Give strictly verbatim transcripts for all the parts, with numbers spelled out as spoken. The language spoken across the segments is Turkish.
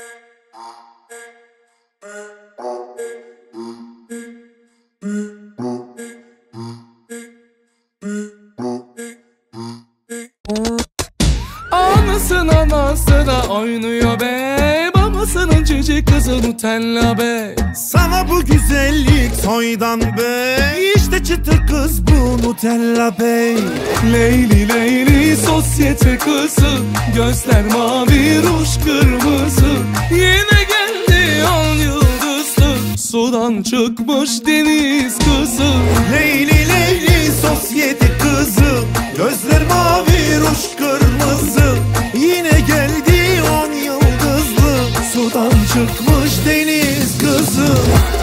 Anasının anası da oynuyor be, babasının cici kızı Nutella be. Sana bu güzellik soydan be, işte çıtır kız bu Nutella bey. Leyli leyli sosyete kızı, gözler mavi ruj kırmızı. Yine geldi on yıldızlı, sudan çıkmış deniz kızı. Leyli leyli sosyete kızı, gözler mavi ruj kırmızı. Yine geldi on yıldızlı, sudan çıkmış deniz kızı.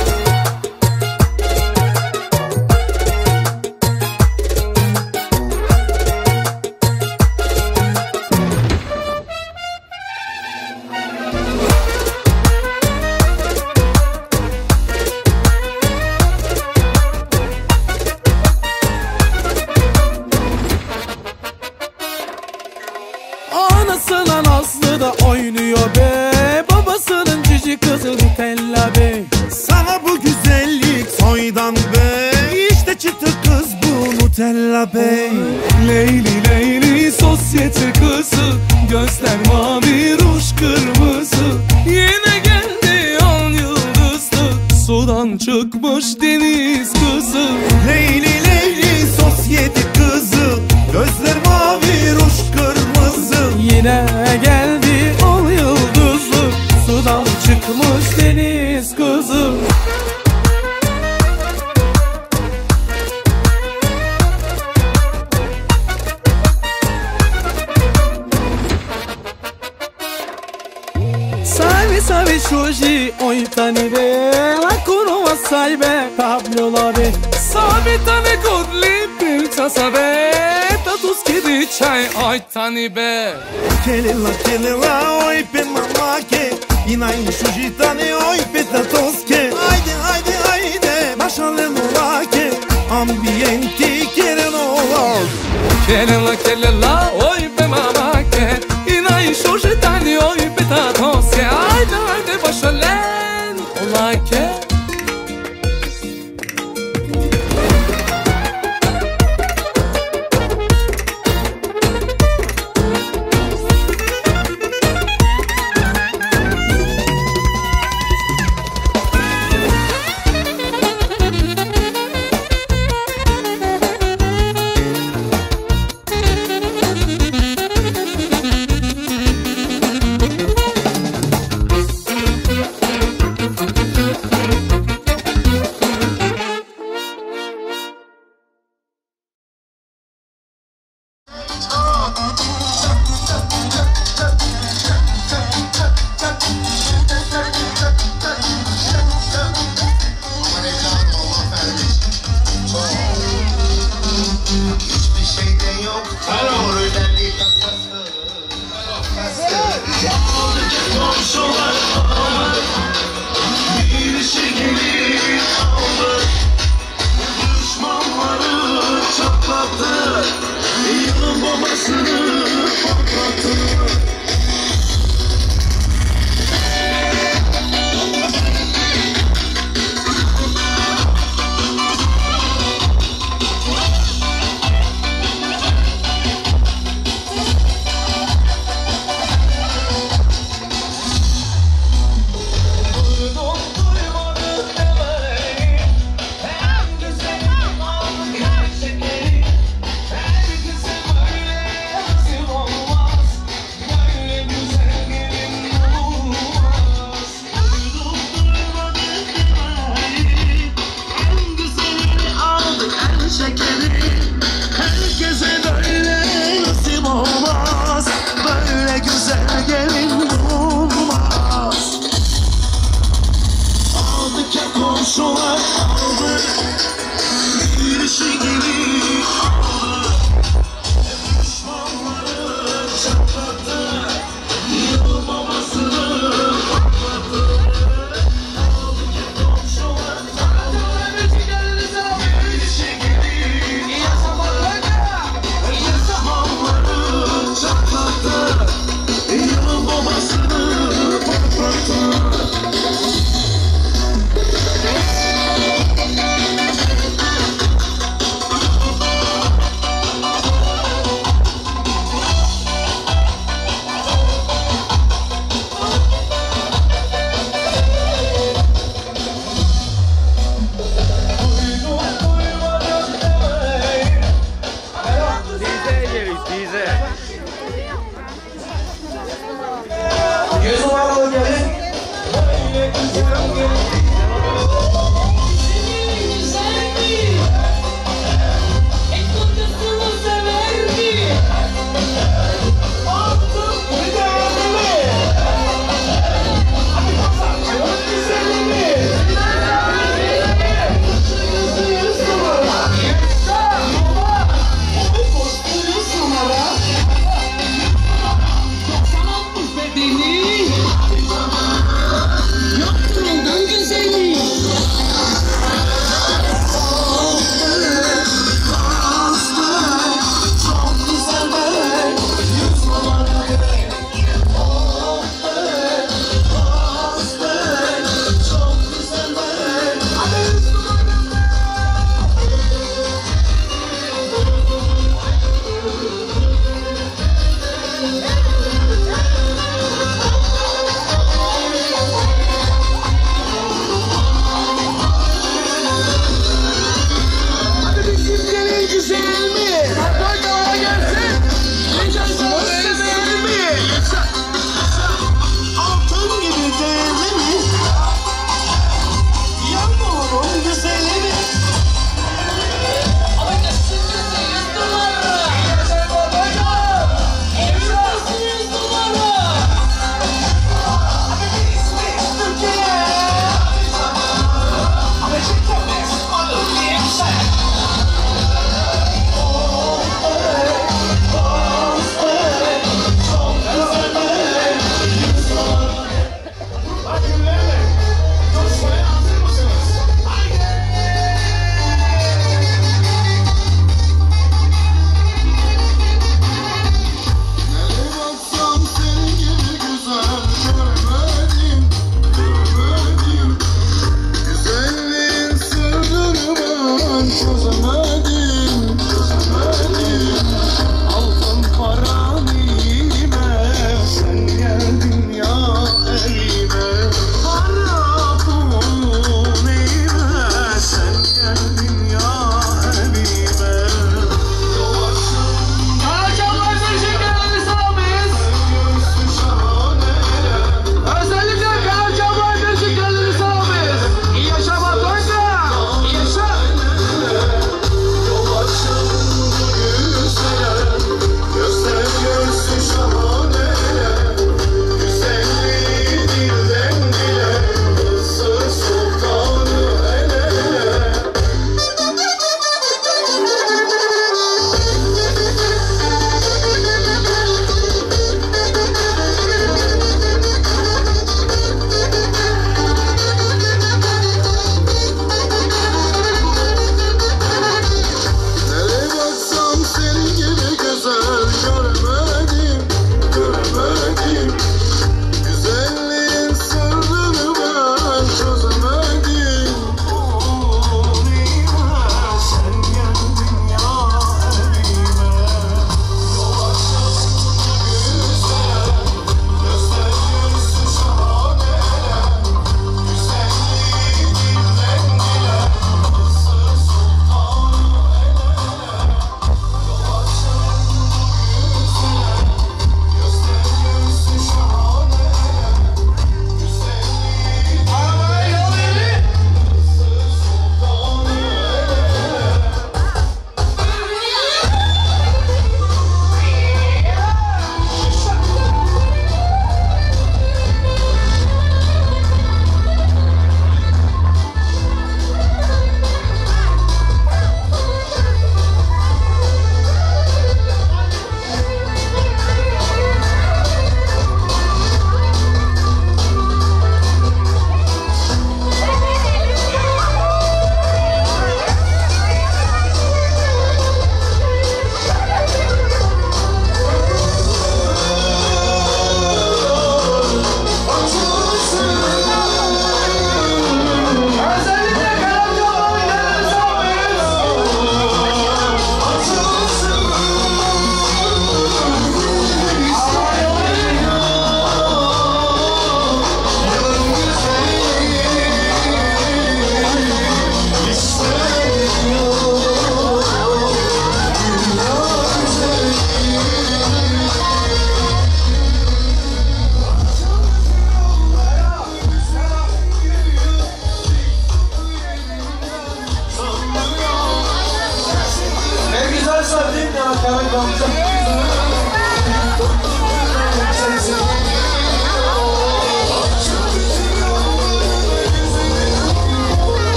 Anasının Aslı da oynuyor be, babasının cici kızı Nutella be. Sana bu güzellik soydan be, işte çıtır kız bu Nutella bey. Leyli leyli sosyete kızı, gözler mavi ruj kırmızı. Yine geldi on yıldızlı, sudan çıkmış deniz kızı. Leyli leyli sosyete kızı, gözler mavi ruj kırmızı. Yine geldi on yıldızlı, sudan çıkmış deniz kızı. Salve, salve, hoje, oita nive, la coroa salve, Pablo lave. Salve, tane godli, pilça save, tatus kidi çay, oita nive. Kelela, kelela, oj pe mamake, i najniższy gitany, oj pe tatoske. Ajde, ajde, ajde, mašale novake, ambienti kere novar. Kelela, kelela, oj pe mamake, i najniższy gitany, oj pe tatoske. Ajde, ajde, mašalen novake.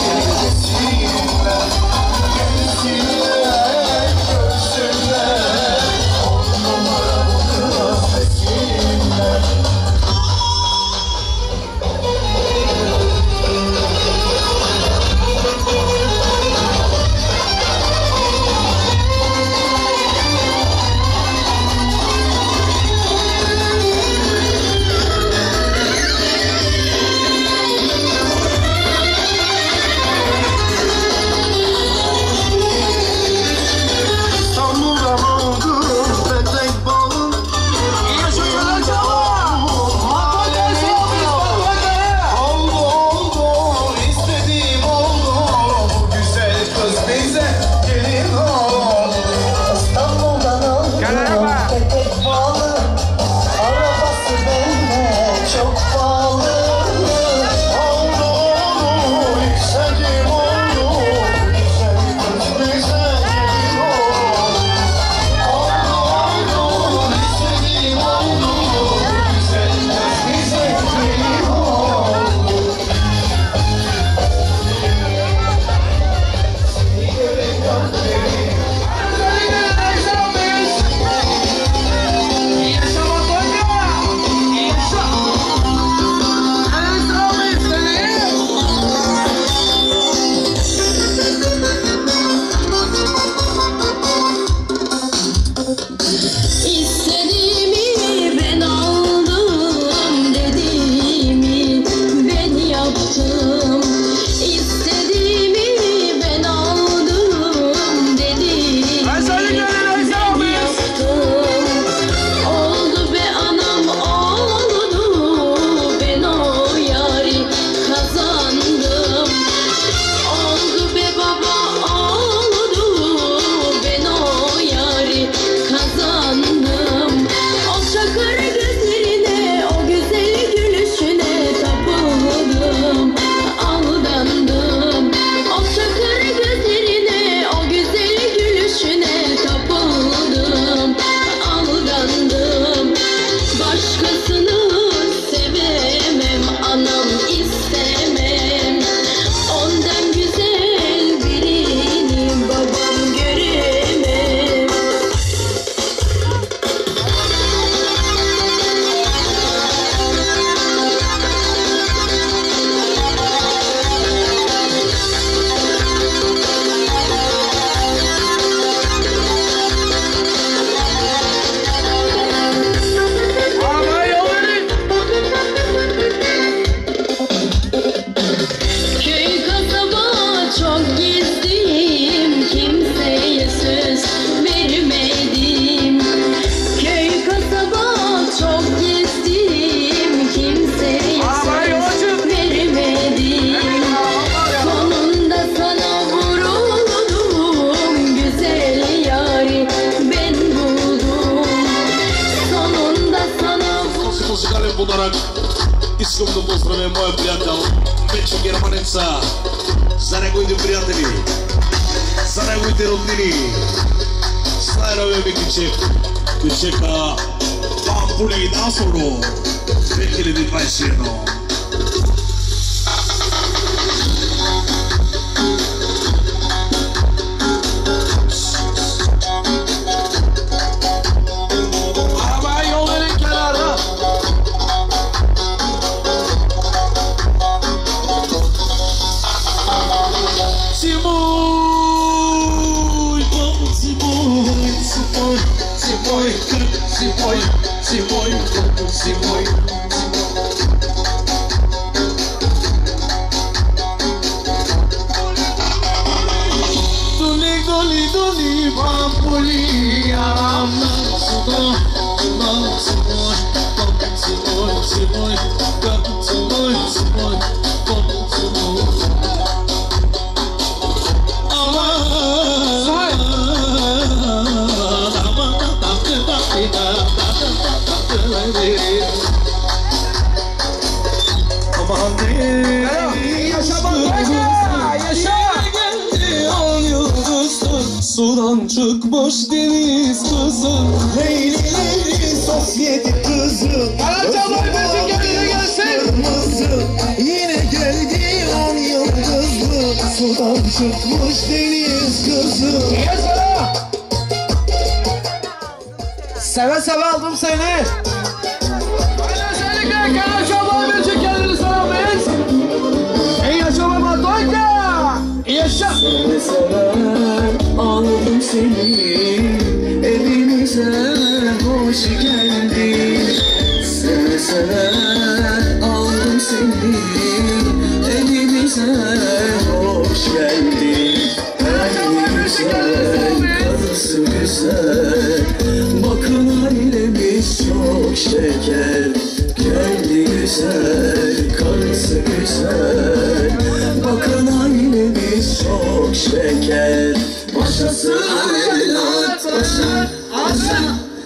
Budarak, искам да поздравя моя приятел Мечо Германеца за неговите приятели, за неговите роднини. С най-новия ми кичек, кичека Пампули Насоро две хиляди двадесет и едно. Sudan çıkmış deniz kızı, Leylileri sosyete kızı, kırmızı. Yine geldi on yıldızlı, sudan çıkmış deniz kızı. Seve seve aldım seni. Özellikle Kenan Şaban için kendini selamlayız. İyi yaşama Matonka. İyi yaşa. Seve seve aldım seni, evimize hoş geldin. Seve seve aldım seni, evimize hoş geldin. Her güzel, karısı güzel, bakın ailemiz çok şeker. Kendi güzel, karısı güzel, bakın ailemiz çok şeker. Başası evlat, başa, aşa,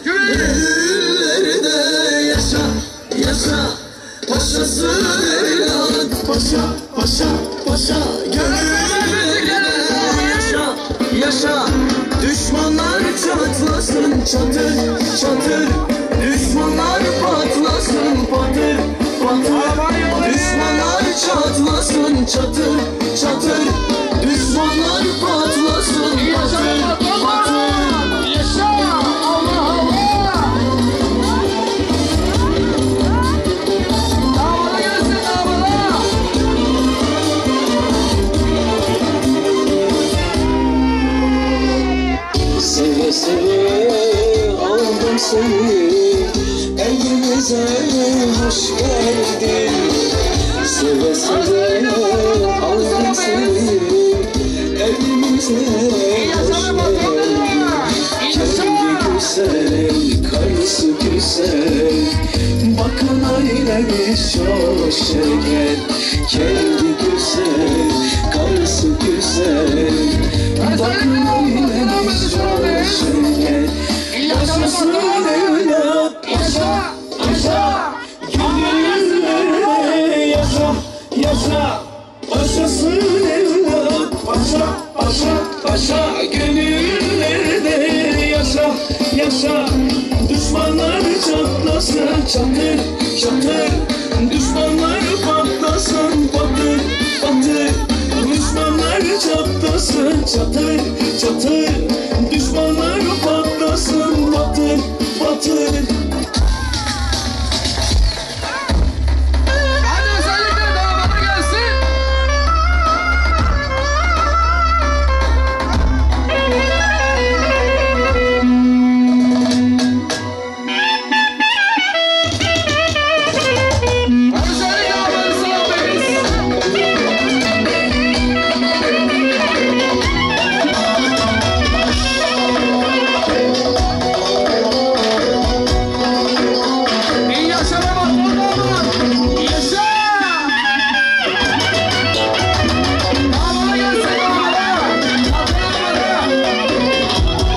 gönüllerde yaşa, yaşa. Başası evlat, başa, başa, başa, gönüllerde yaşa, yaşa. Düşmanlar çatlasın çatır, çatır. Düşmanlar patlasın patır, patır. Düşmanlar çatlasın çatır, çatır. Düşmanlar patlasın patır, patır. Yaşa. Allah Allah. Davada gelsin davada. Seve seve aldım seni, evimize hoş geldin. Seve seve aldım seni, evimize hoş geldin. Kendi güzel, karısı güzel, bakın ailemiz çok şeker. Kendi güzel, karısı güzel, bakın ailemiz çok şeker. Yaşasın evlat, yaşa, yaşa. Gönüllerde yaşa, yaşa. Başasın evlat, başa, başa, başa. Gönüllerde yaşa, yaşa. Düşmanlar çatlasın çatır, çatır. Düşmanlar patlasın patır, patır. Düşmanlar çatlasın çatır, çatır. Düşmanlar patlasın patır, patır. Hadi özellikle davada gelsin. Özellikle davada selamlayız. İyi yaşama bak oğlum. Yaşa. Davada gelsin davada. Davada.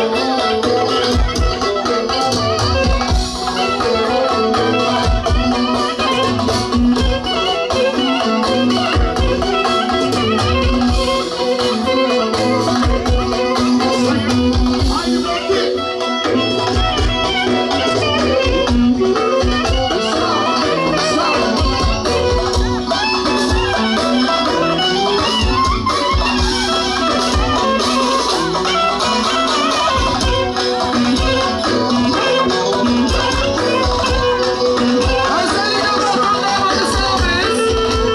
Özellikle davada selamlayız.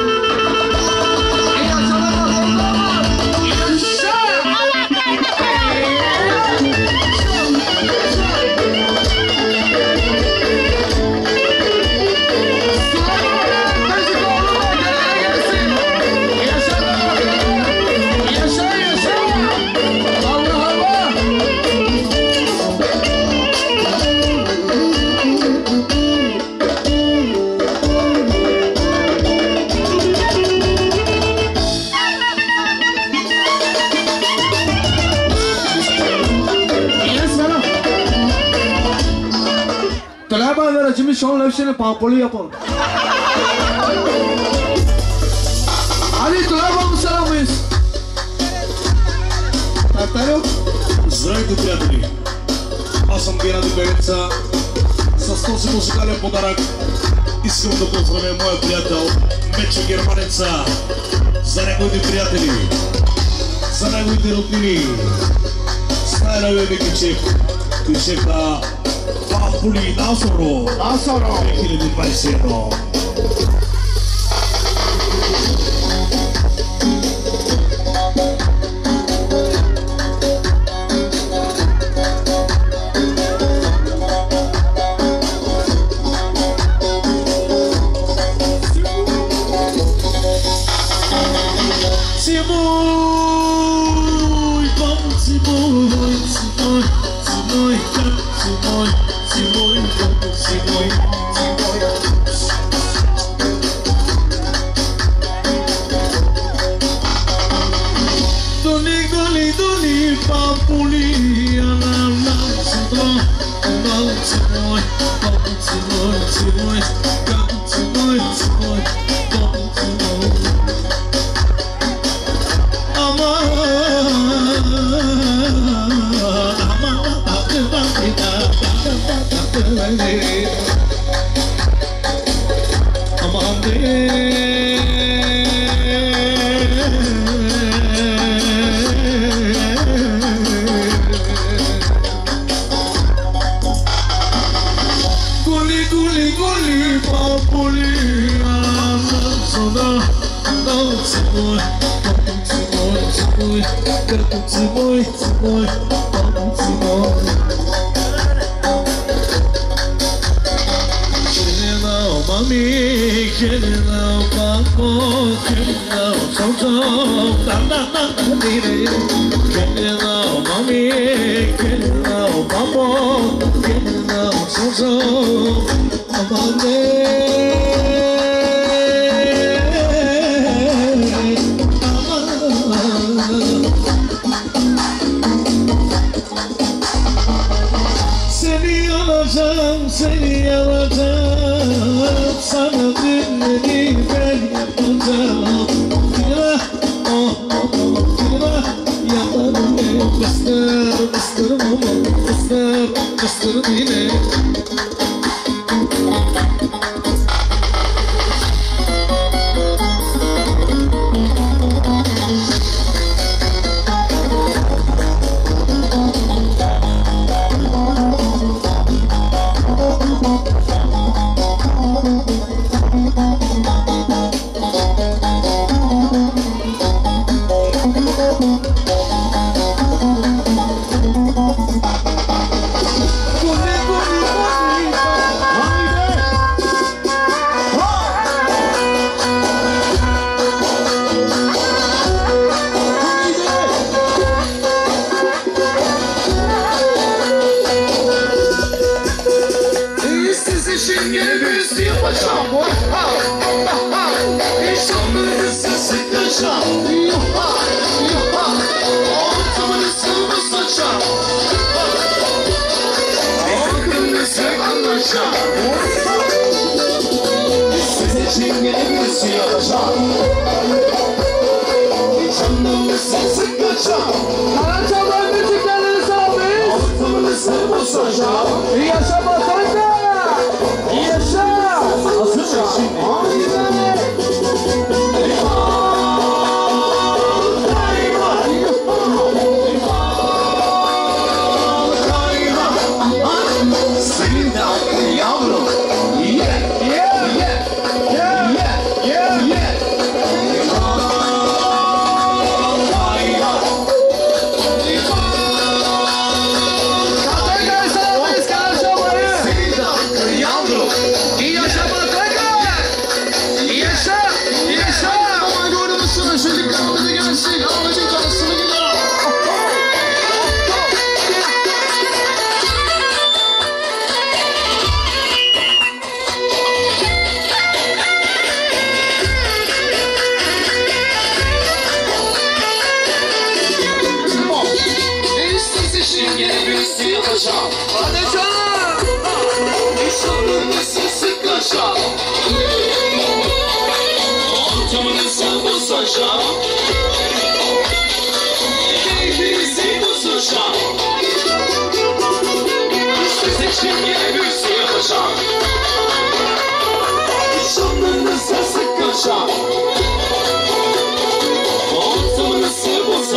İyi yaşama bak oğlum. Yaşa. Tolaba ver acımı şon levşene pampolu yapalım. Ali Tolaba mı selamıyız? Tartaro. Здравейте, приятели! Аз съм Геннадий Певеца. С този музикален подарък искам да поздравя моя приятел Мечо Германеца Зарегуйте, приятели! Зарегуйте, роднини! Стайра бе Кичек! Кичека Папули Насоро! Насоро! две хиляди двадесет и едно!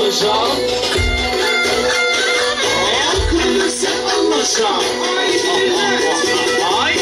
paşa. Akıllısı anlaşa. Ay.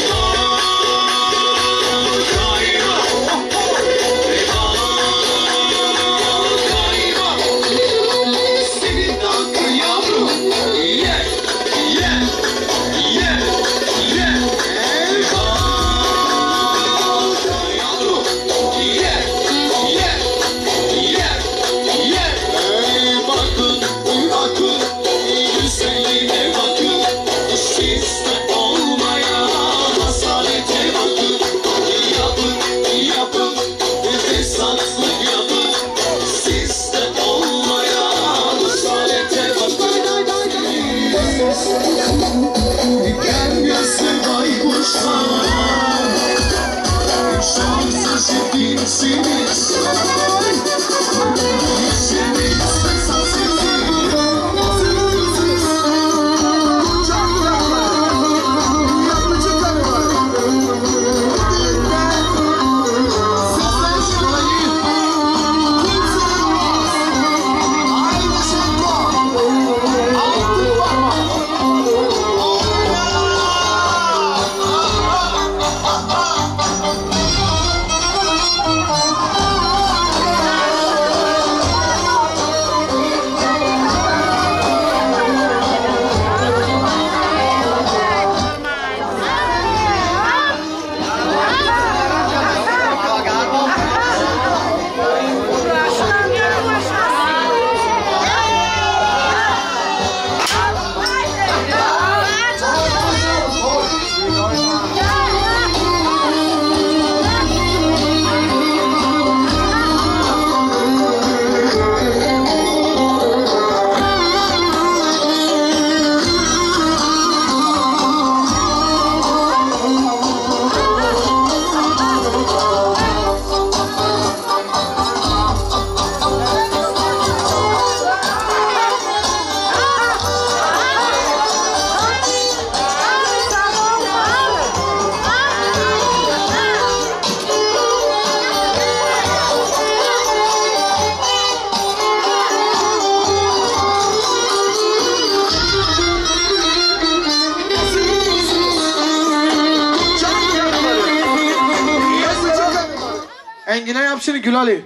Engin'e yap şimdi Gül Ali.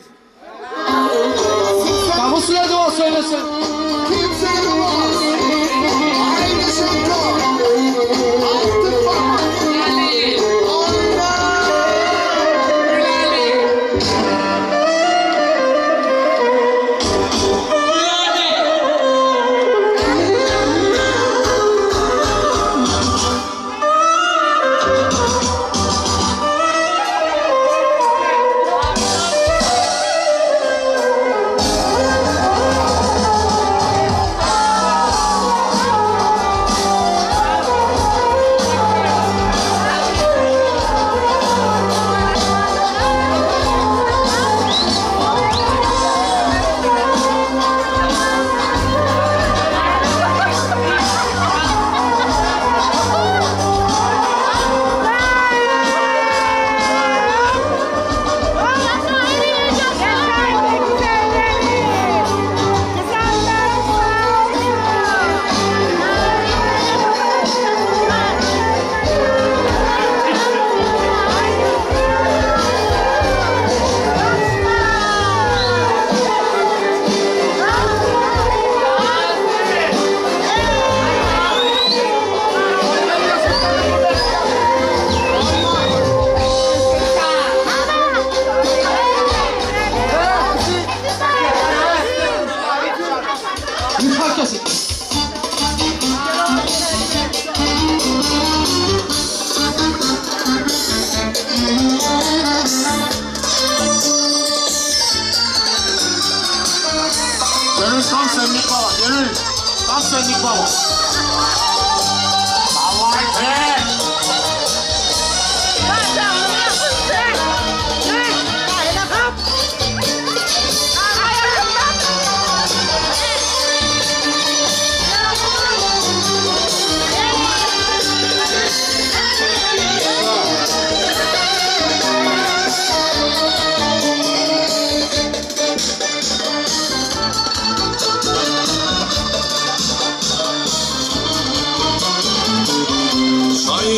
Kamusuna dua söylesin. Kimse durmaz. Aynı şarkı. Altın parmak.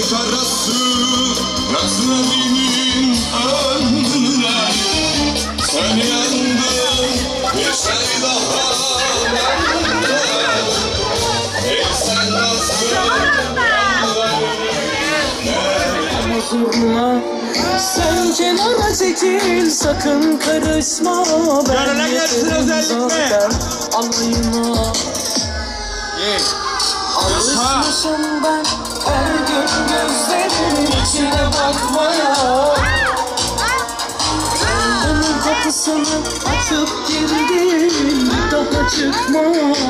karası Nazlı'nın önüne sen yandın bir şey daha bende ey sen Nazlı Durma, sen kenara çekil, sakın karışma. Ben yeterim zaten alayıma. Alışmışım ben her gün gözlerimin içine bakmaya. Gönlümün kapısını açıp girdim, daha çıkma.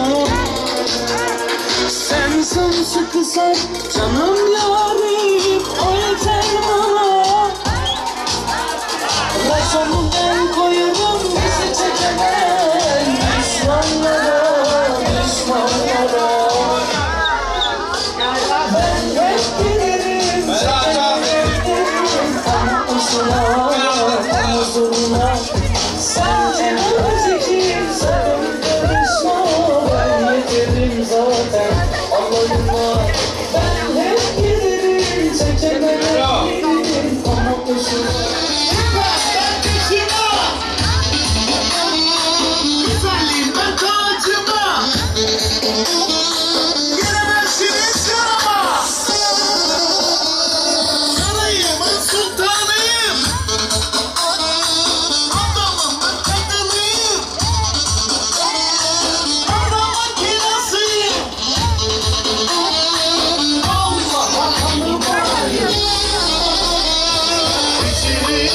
Sen sımsıkı sar, canım yarim, o yeter bana. Raşamı ben koyarım, bizi çekemem düşmanlara, düşmanlara. Ben hep bilirim, çekemem ama uzuna, uzuna. Sen kenara çekil, sakın karışma, ben yeterim zaten alayıma. Ben hep giderim, çekemem ama uzuna. Güzelliğim ben tacıma. Gelemezsiniz yanıma. Sarayımın sultanıyım. Adamın ben kadınıyım. Adamın kirasıyım. Allah'a kanım var. İçeri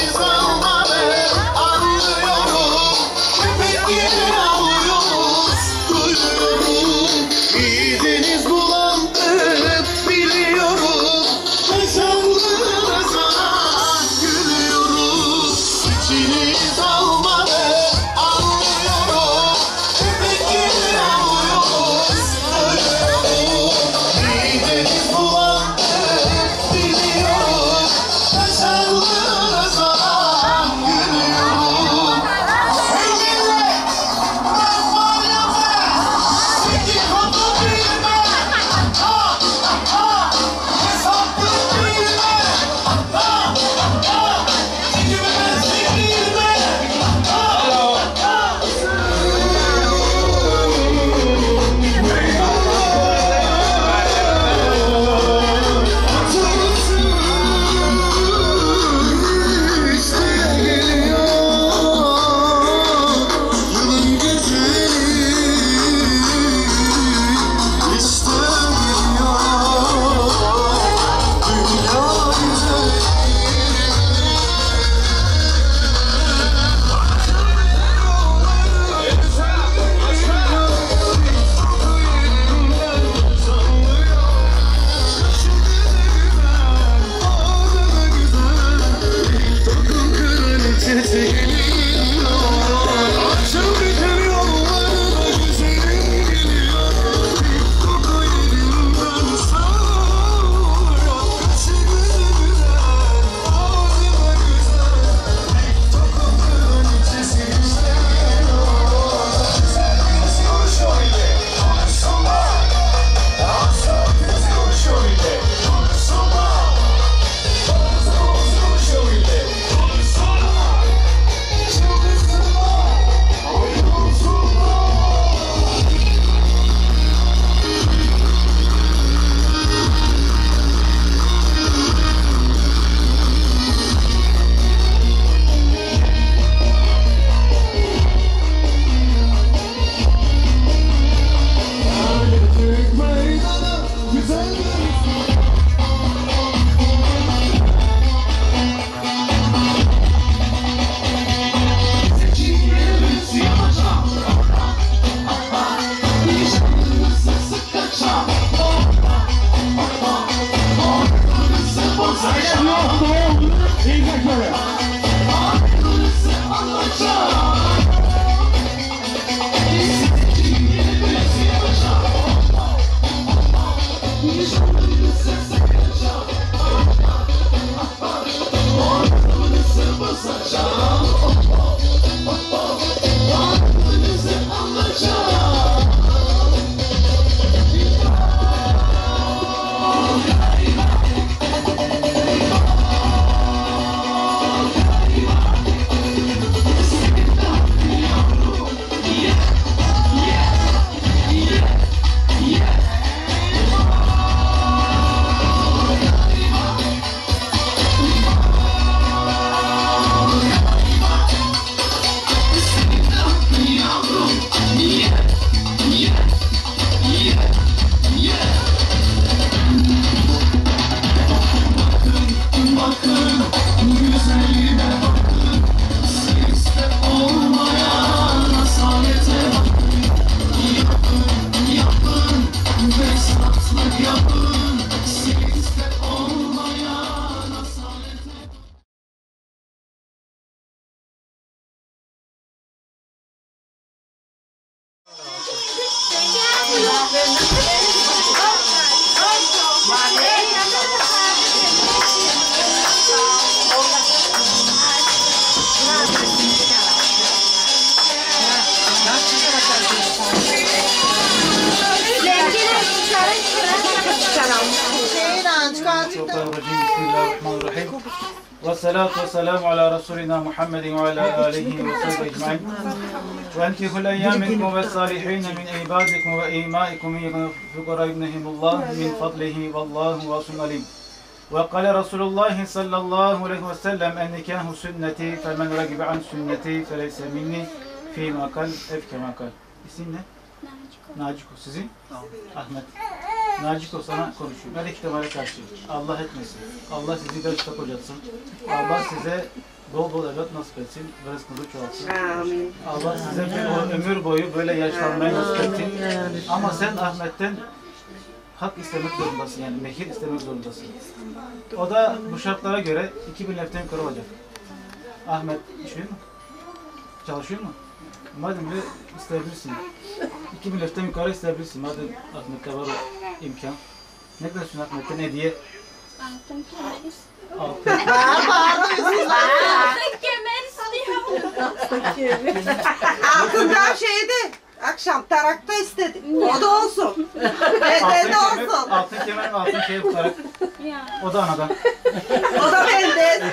والصلاة والسلام على رسولنا محمد وعلى آله وصحبه أجمعين وأنكحوا الأيام منكم والصالحين من عبادكم وإمائكم يغنيهم الله من فضله والله واسع عليم وقال رسول الله صلى الله عليه وسلم النكاح سنتي فمن رغب عن سنتي فليس مني فيما قال اف كما قال. İsim ne? Naciko. Naciko. Sizin? Ahmet. Naciko sana konuşuyor. Melek ihtimale karşı. Allah etmesin. Allah sizi de çıta kocatsın. Allah size bol bol evlat nasip etsin. Ve rızkınızı çoğaltsın. Amin. Allah size bir ömür boyu böyle yaşlanmayı nasip etsin. Ama sen Ahmet'ten hak istemek zorundasın, yani mehir istemek zorundasın. O da bu şartlara göre iki bin leften yukarı olacak. Ahmet işiyor mu? Çalışıyor mu? Madem de isteyebilirsin. iki bin leften yukarı isteyebilirsin. Madem Ahmet'te var o imkan. Ne kadar istiyorsun Ahmet'ten hediye? Altın kemer istiyorum. Altın. Altın kemer istiyorum. Altından şeydi. Akşam tarakta istedim. O da olsun. Benden de Altın kemer, olsun. altın kemer ve altın şey tutarak. O da anadan. O da benden.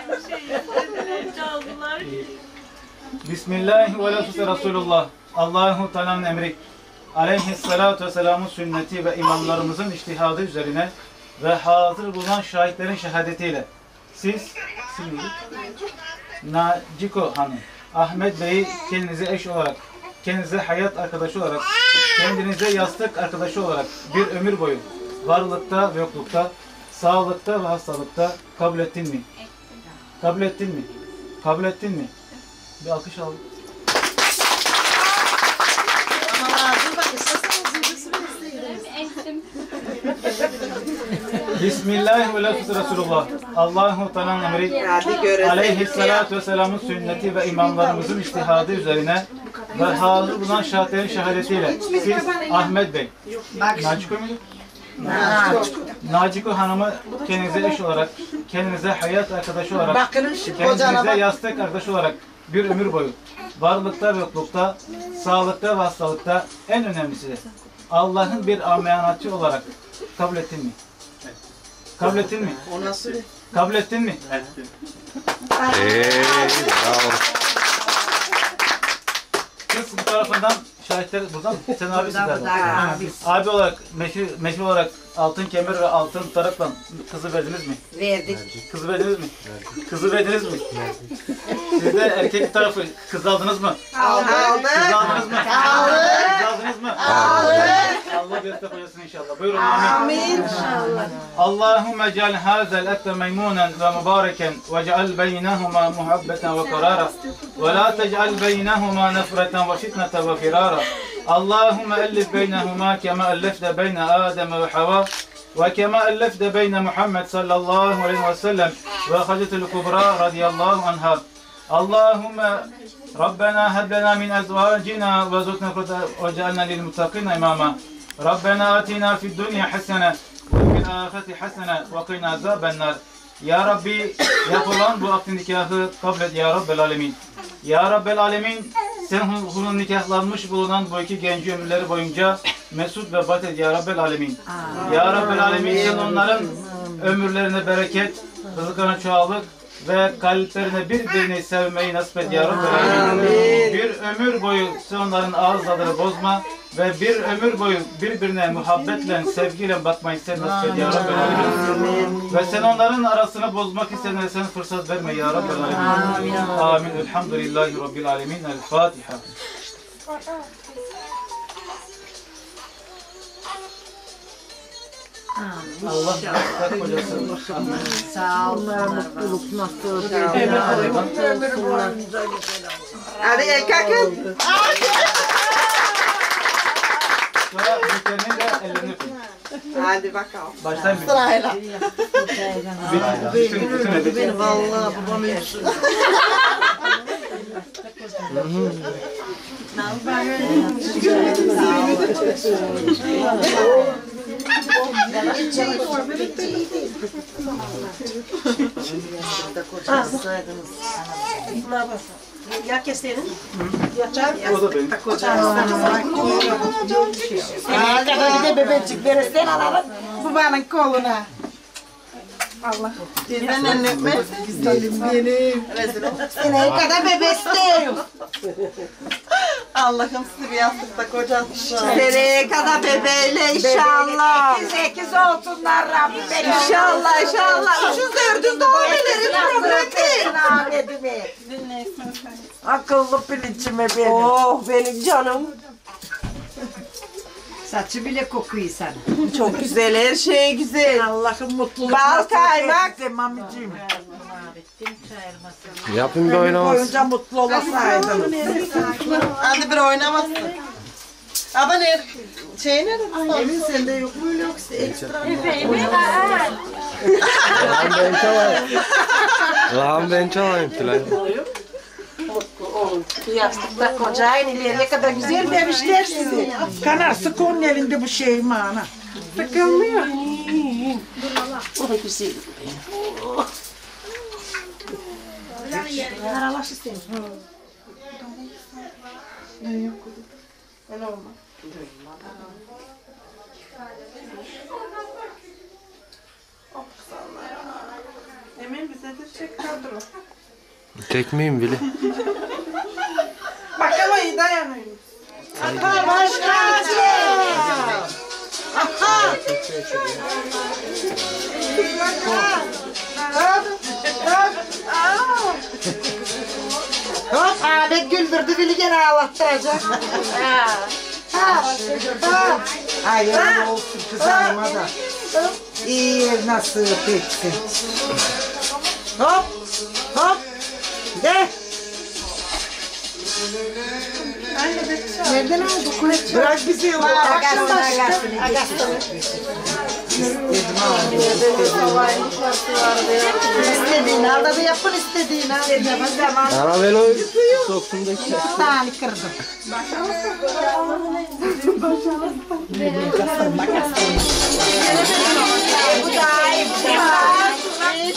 Bismillah ve la Resulullah. Allahu Teala'nın emri. Aleyhissalatu vesselam'ın sünneti ve imamlarımızın içtihadı üzerine ve hazır bulunan şahitlerin şehadetiyle siz şimdi Naciko Hanım Ahmet Bey'i kendinize eş olarak, kendinize hayat arkadaşı olarak, kendinize yastık arkadaşı olarak bir ömür boyu varlıkta ve yoklukta, sağlıkta ve hastalıkta kabul ettin mi? Kabul ettin mi? Kabul ettin mi? Bir alkış al. Bismillah ve la Resulullah. Allahu Teala'nın emri. Aleyhissalatu vesselam'ın sünneti ve imamlarımızın içtihadı üzerine ve hazır bulunan şahitlerin şehadetiyle siz Ahmet Bey, Naciko muydu? Naciko. Naciko Hanım'ı kendinize eş olarak, kendinize hayat arkadaşı olarak, kendinize yastık arkadaşı olarak bir ömür boyu varlıkta ve yoklukta, sağlıkta ve hastalıkta, en önemlisi de Allah'ın bir ameyanatçı olarak kabul ettin mi? Evet. Kabul ettin mi? O nasıl? Kabul ettin mi? Ettim. Eee, bravo. Kız bu tarafından şahitler burada mı? Sen abisin galiba. Abi olarak, meşhur, meşhur olarak altın kemer ve altın tarakla kızı verdiniz mi? Verdik. Kızı verdiniz mi? Verdik. Kızı verdiniz mi? Verdik. Siz de erkek tarafı kız aldınız mı? Aldık. Kız aldınız mı? Aldık. Kız aldınız mı? Aldık. Allah birlikte koyasın inşallah. Buyurun amin. Amin. İnşallah. Allahümme ceal hazel ekte meymunen ve mübareken ve ceal beynehuma muhabbeten ve karara ve la tec'al beynehuma nefreten ve fitneten ve firara. Allahümme ellif beynehuma kema ellefte beyne Adem ve Hava ve kema ellefte beyne Muhammed sallallahu aleyhi ve sellem ve Hacetül Kubra radiyallahu anha. Allahümme Rabbena heb lena min ezvacina ve zutna ve cealna lil muttaqina imama. Rabbena atina fid dunya hasene ve fil ahireti hasene ve qina azaben nar. Ya Rabbi, yapılan bu akdin nikahı kabul et ya Rabbel alemin. Ya Rabbel alemin, sen hunun nikahlanmış bulunan bu iki genci ömürleri boyunca mesut ve bat et ya Rabbel alemin. Ya Rabbel alemin, sen onların ömürlerine bereket, rızıklarına çoğallık ve kalplerine birbirini sevmeyi nasip et ya Rabbel alemin. Bir ömür boyu sen onların ağız tadını bozma ve bir ömür boyu birbirine muhabbetle, sevgiyle bakmayı sen nasip et ya Rabbel alemin. Ve sen onların arasını bozmak isteyenlere sen fırsat verme ya Rabbel alemin. Amin. Elhamdülillahi Rabbil alemin. El Fatiha. Allah mutluluk kocasın. Sağ ol. Mutluluk nasıl? Hadi kalkın. Sonra büyüklerinin de ellerini öpün. Hadi bakalım. Başlayın bir. Sırayla. Bütün, bütün edin. Benim vallahi babam yaşlı. Ya keselim. O da benim. Bir de bebecik verirsen alalım. Bu benim koluna. Allah. Ben anneme. Güzelim benim. Seneye kadar bebeste. Allah'ım sizi bir yastıkta kocatsın. Seneye kadar bebeğiyle inşallah. Ekiz ekiz olsunlar Rabbim benim. İnşallah inşallah. Üçüz dördüz doğumları problem değil. Ahmet'imi. Akıllı pirinçime benim. Oh benim canım. Saçı bile kokuyor sana. Çok güzel, her şey güzel. Allah'ın mutluluk. Bal kaymak. Mamicim. Yapın bir oynaması. Boyunca mutlu olasaydın. Hadi bir oynamasın. Ama ne? Şey nerede? Emin sende yok mu yoksa ekstra mı? Lan ben çalayım. Lan ben çalayım Tülay. Yastıkta kocayın ileriye kadar güzel demişler sizi. Kanar sık onun elinde bu şey mana. Sıkılmıyor. O da güzel. Karalaş istedim. Ne yok? Ne olmaz? Emin bize de çek kadro. Çekmeyeyim bile. Bak ama iyi dayanıyoruz. Aha başkacı. Aha. Hop abi güldürdü beni gene ağlattıracak. Ha. Ha. Hayırlı olsun kızarıma da. İyi nasip etsin. Hop. Hop. De. Nereden aldın kulüpçü? Bırak bizi o akşam Agasını, agasını. agasını. İstedim abi. İstediğini al da bir yapın istediğini al. Arabelo soksun da ki. Tane kırdım. Bu da iyi, bu da iyi.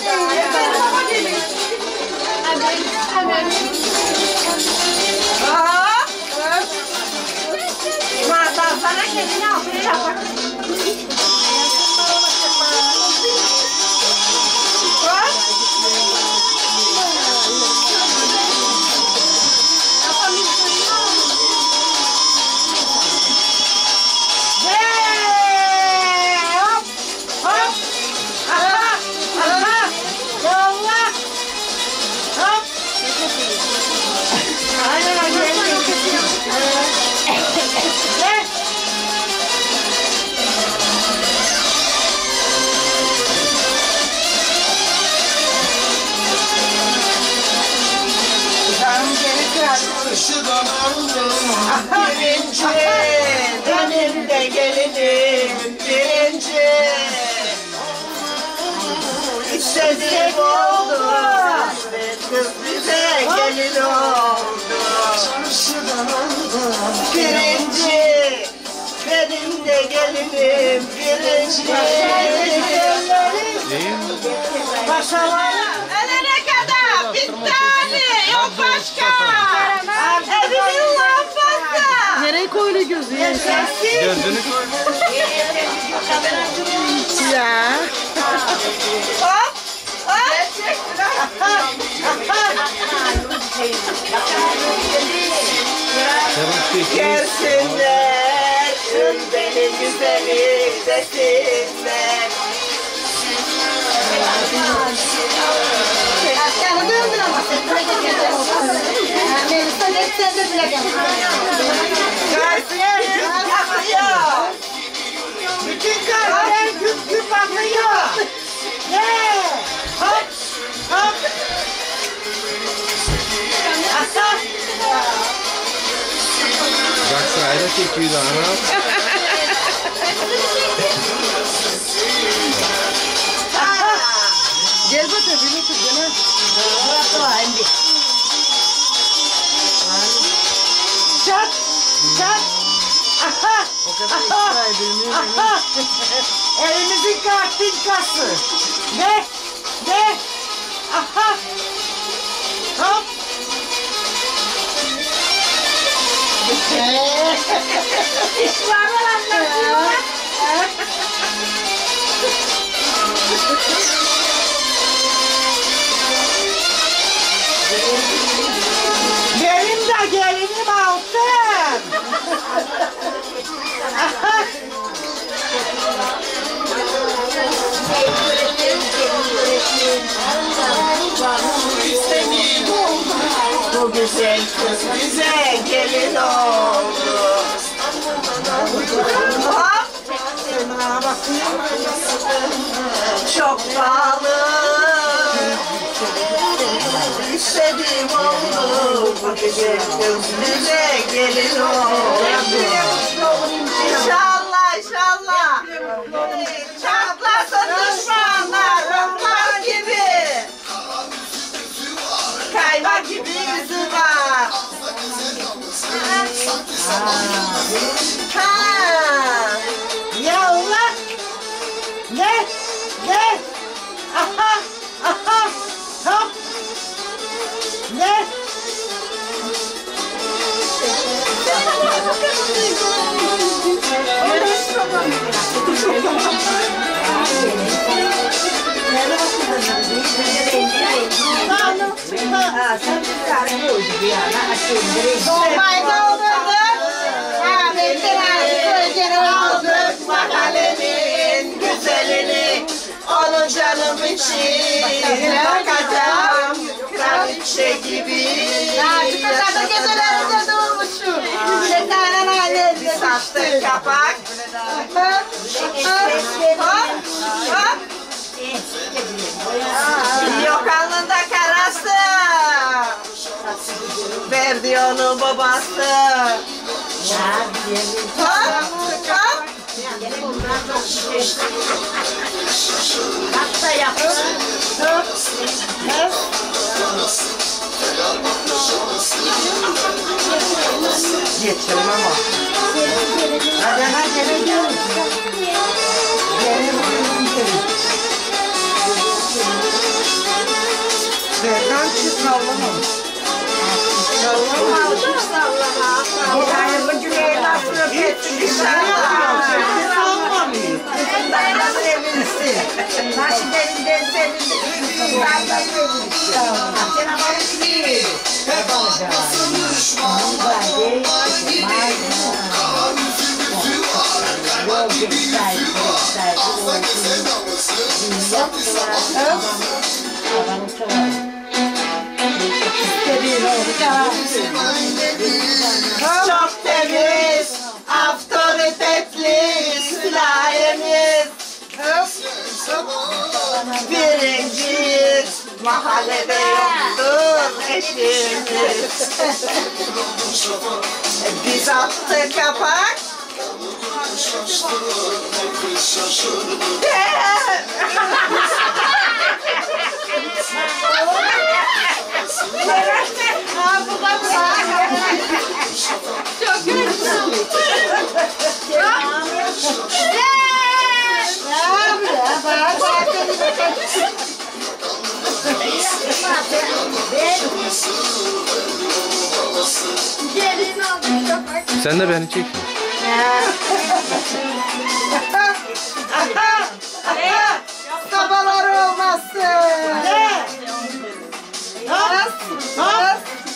Sana kendini altına yapar. Birinci, benim de gelinim birinci. İstediğim oldu, kız bize gelin oldu. Birinci, benim de gelinim birinci. Paşalar ölene kadar bir tane yok başka. Evimin lambası. Nereye koyulu gözü? Gözünü koy. Ya. Hop hop. Görsünler benim güzelim desinler. Aslanı dövdün ama sen buraya getirdin. Melisa net sen de bile gel. Görsün gün bakıyor. Bütün kalpler gün gün bakıyor. Ne? Hop hop. Aslan. Bak sırayla çekiyor da ana. Gel bakalım bir otur gel. Burası var şimdi. Çat çat. Aha. Aha. Aha. Elimizin kartinkası. Ne? Ne? Aha. Hop. İşlerden anlatıyorlar. Bu güzel kız bize gelin oldu. Hop! Çok pahalı. İstediğim oldu. Bu güzel kız bize gelin oldu. İnşallah, inşallah. Çatlasın düşmanlar, rıhlar gibi. Kaymak gibi yüzü var. Ha. Ya Allah. Ne? Ne? Aha. Aha. Hop. Ne? Dolmayı doldurduk. Ahmet'in ağzı aldık. Mahallenin güzelini. Onun canım için bakacağım. Kraliçe gibi. Çıkacağım gecelerinde durmuşum. Şekerden halinde sattık kapak. Hop hop hop. Yok alnında karası. Verdi onu babası. Hop hop. Hasta yaptı. Hop hop. Geçelim ama. Hadi hadi hadi. Gelin Serkan çiz sallamamış. Sallamamış. Sallama. Hayırlı günler nasıl öpetsin inşallah. Sallamamış. Dayanı sevinsin. Naşidelinden sevinsin. Ben de sevinsin. Sen haberin değil. Hep alacağım. Mübarek. Yol gösterdi. Çok temiz, avtoritetli sülalemiz. Birinciyiz, mahallede yoktur eşimiz. Biz attık kapak. Çok güzel. Sen de beni çek. Kabalar olmasın. Ne? Has, has.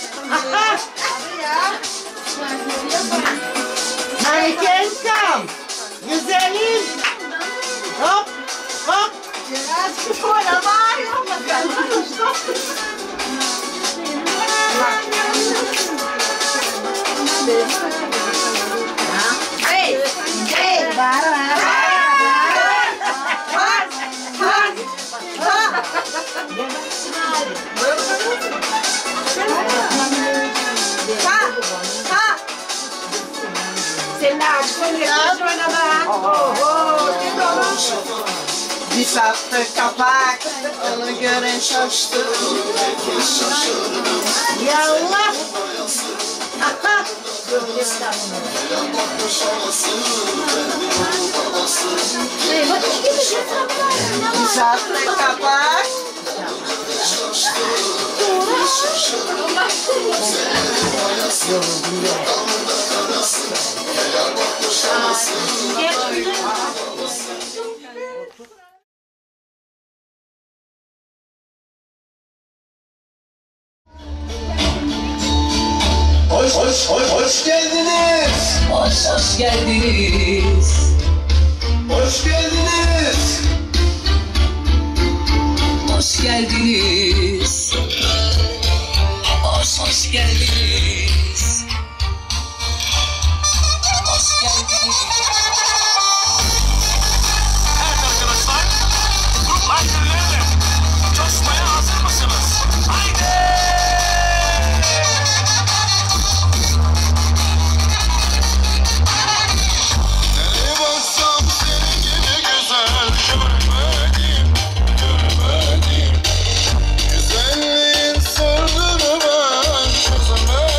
Herkes kam. Güzelim. Hop, hop. Şöyle bağırıyor musun? Hey, hey. Bağır, bağır. Ha, ha, ha. Sen de açtın ya şöyle bak. Oho, ne olur. Bir sattı kapak, onu gören şaştı. Ya Allah. Aha. Bir sattı kapak. Hoş hoş hoş hoş geldiniz. Hoş hoş geldiniz. Hoş geldiniz. Hoş geldiniz. Hoş hoş geldiniz. Hoş geldiniz. Evet arkadaşlar, grup liderlerle coşmaya hazır mısınız? Haydi! Nereye baksam senin gibi güzel görmedim, görmedim. Güzelliğin sırrını ben çözemedim.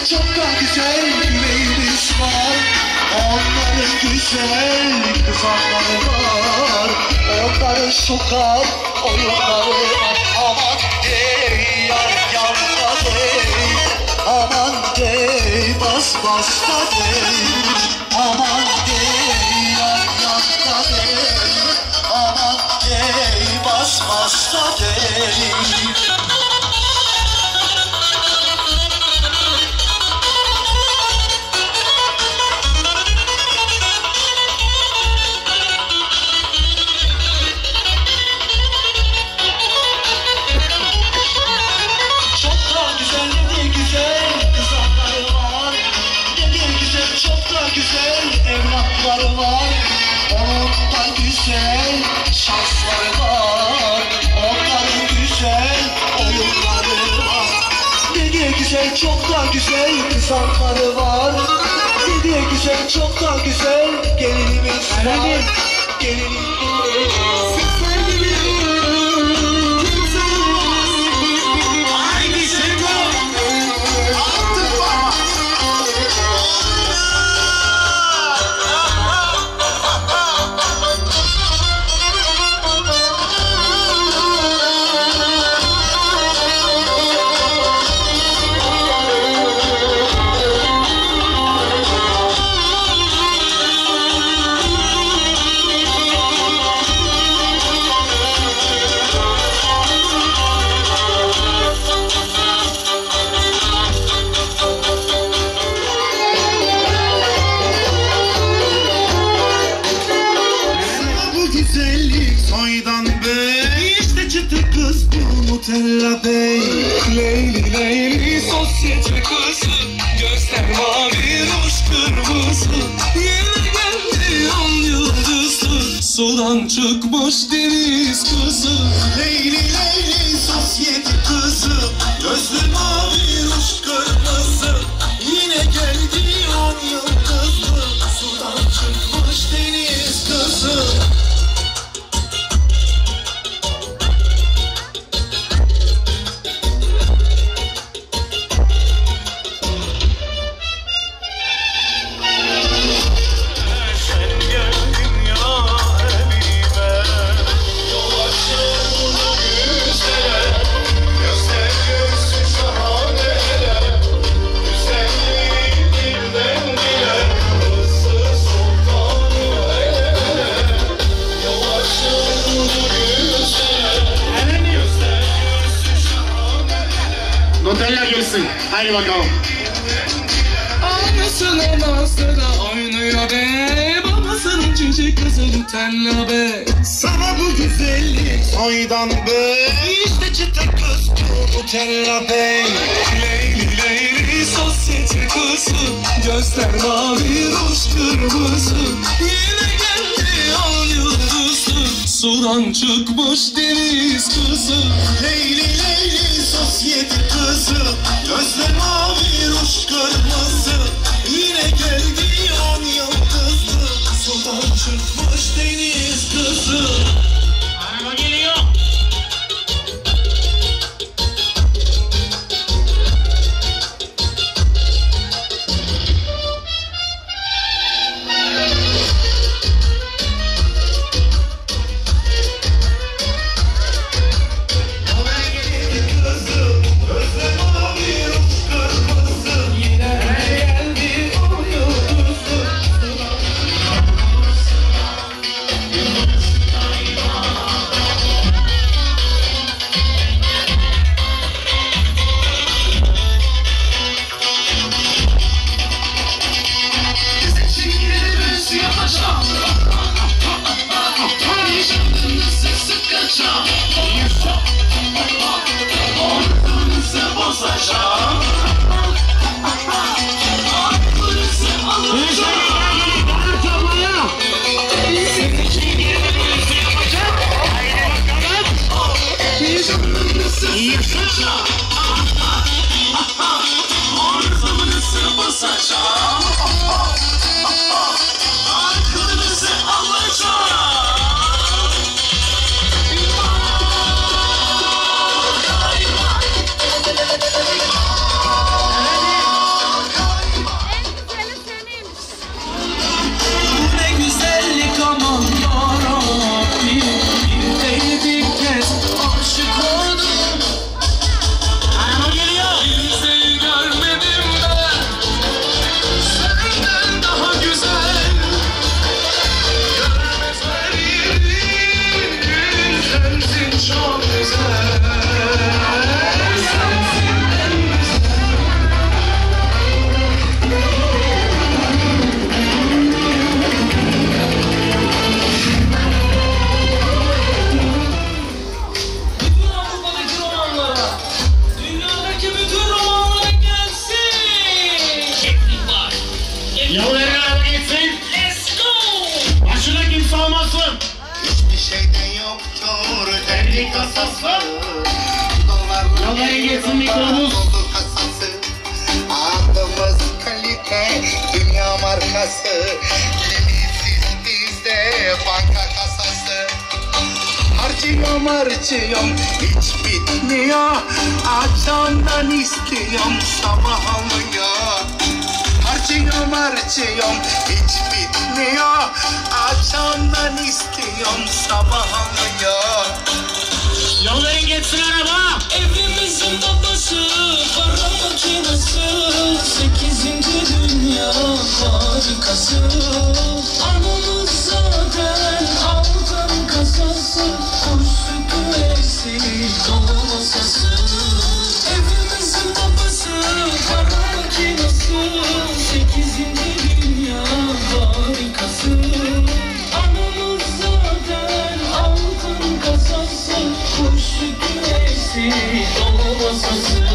çok da güzel yüreğimiz var. Onların güzel kızakları var. Onların sokak oyunları var. Aman dey yar yar da dey. Aman dey bas bas da dey. Aman dey yar yar da dey. Aman dey bas bas da dey. Evlatları var, ondan güzel şansları var. Onların güzel oyunları var. Ne diye güzel, çok da güzel kızanları var. Ne diye güzel, çok da güzel gelinimiz var. Gelinimiz Nutella Bey. Leyli Leyli sosyete kızı, gözler mavi ruj kırmızı. Yeni geldi on yıldızlı, sudan çıkmış deniz kızı. Leyli Leyli sosyete kızı, gözler mavi ruj kırmızı. Yine geldi on yıldızlı, sudan çıkmış deniz kızı. Nutella girsin. Haydi bakalım. Annesine nasıra oynuyor be, babasının cici kızı Nutella be. Sana bu güzellik soydan be, işte çıtı kız bu Nutella Bey. Leyli Leyli sosyete kızı, gözler mavi ruj kırmızı. Yine geldi on yıldızlı, sudan çıkmış deniz kızı. Leyli Leyli sosyete kızı, gözler mavi ruj kırmızı. Yine geldi on yıldızlı, sudan çıkmış deniz kızı. Araba geliyor. Yine Peri kasası. Yolları geçsin mikronuz. Adımız kalite, dünya markası. Limitsiz bizde banka kasası. Harcıyorum harcıyorum hiç bitmiyor. Akşamdan istiyorum sabah oluyor. Harcıyorum harcıyorum hiç bitmiyor. Akşamdan istiyorum sabah oluyor. Yolları geçsin araba. Evimizin babası, para makinesi, sekizinci dünya harikası. Anamız zaten altın kasası, kuş sütü eksik dolu masası. Evimizin babası, para makinesi, sekizinci dünya harikası. Anamız zaten altın kasası, kuş sütü eksik dolu masası.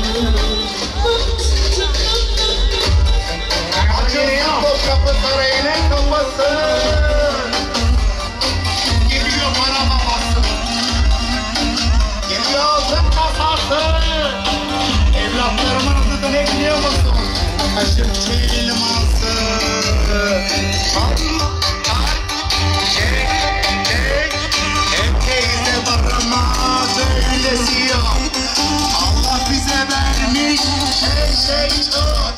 Açılsın kapı sarayının kapısı. Gidiyor para babası. Gidiyor altın kasası. Evlatlarımın adı ne biliyor musun? Kaşık çelması. Allah çek çek. Hep teyze baramaz öylesi yok. Allah bize vermiş her şey çok.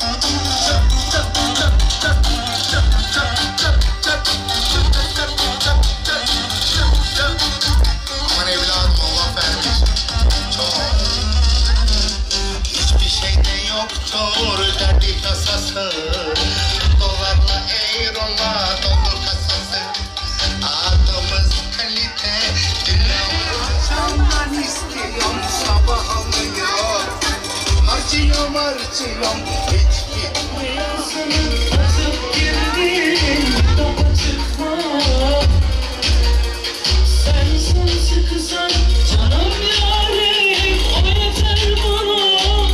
Aman evladım Allah vermiş çok. Hiçbir şeyde yoktur derdi tasası. Dolarla eurola doldur kasası. Adımız kalite, dünyamız candan istiyorum sabah oluyor. Harcıyorum harcıyorum hiç bitmiyor. Azıp girdin, topa çıkma. Sen sensi kızan canım yarim, o yeter bana.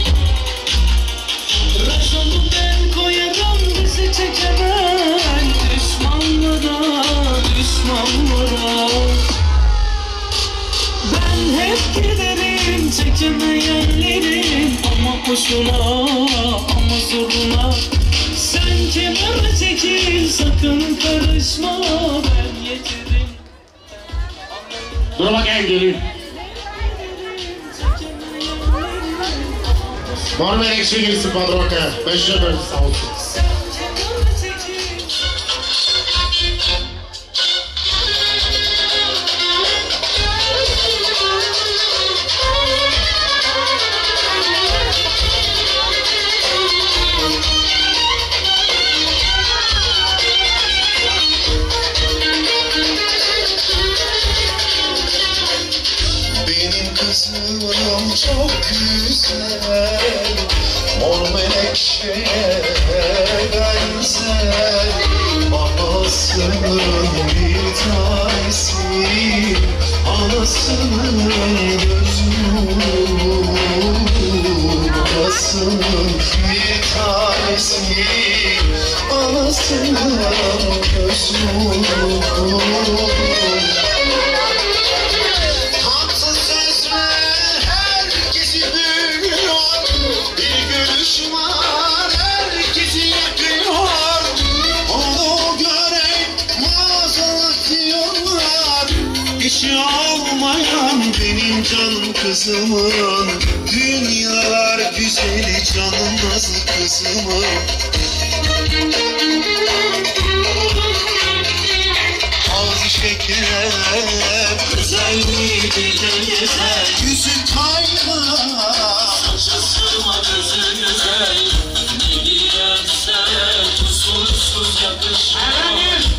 Raconu ben koyarım, bizi çekemem. Düşmanlara, düşmanlara. Ben hep giderim çekemeyenlerin, ama boşuna, ama zoruna. Sen kenara çekil, sakın karışma, ben yeterim. Dur bakayım gelin. Var ekşi girsin padroka. Beşe böl sağ olsun. Sen kenara çekil. Benim kızım çok güzel, mor menekşeye benzer. Babasının bir tanesi, anasının gözü. Babasının bir tanesi, anasının gözü. Tatlı sözler herkesi büyüyor. Bir gülüş var herkesi yakıyor. Onu görek maazallah diyorlar. İşi olmayan benim canım kızımın, dünyalar güzeli canım nazlı kızımın. Ağzı şeker, güzel miydi güzel, yüzü kayma, Saçı sırma gözü güzel, ne giyerse kusursuz yakışır.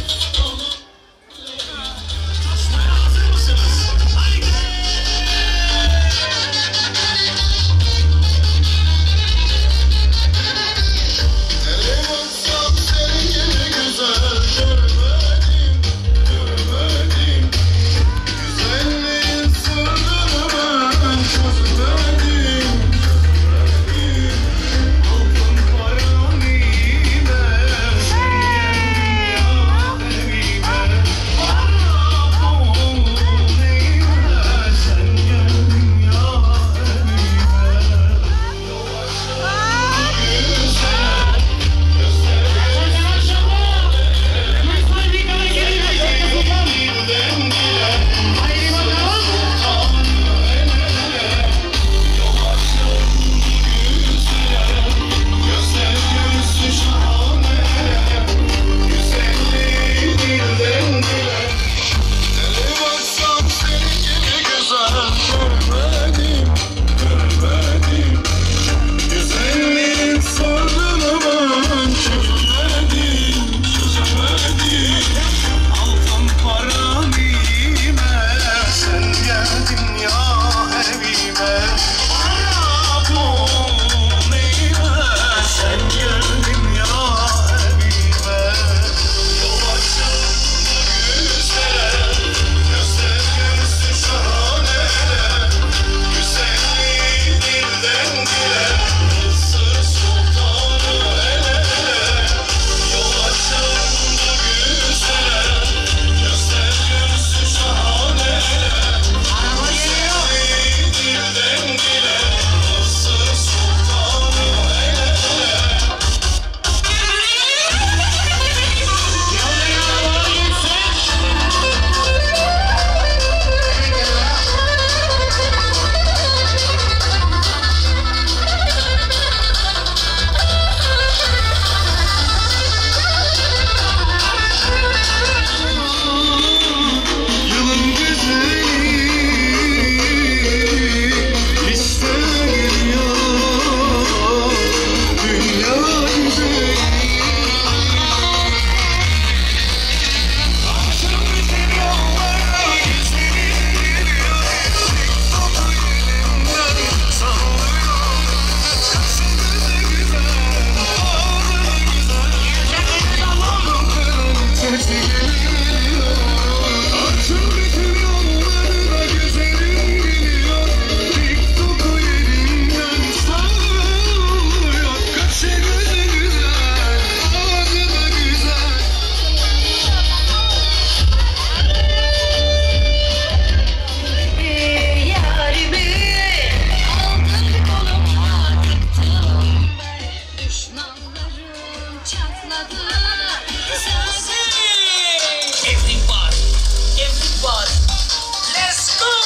Everybody, everybody, let's go.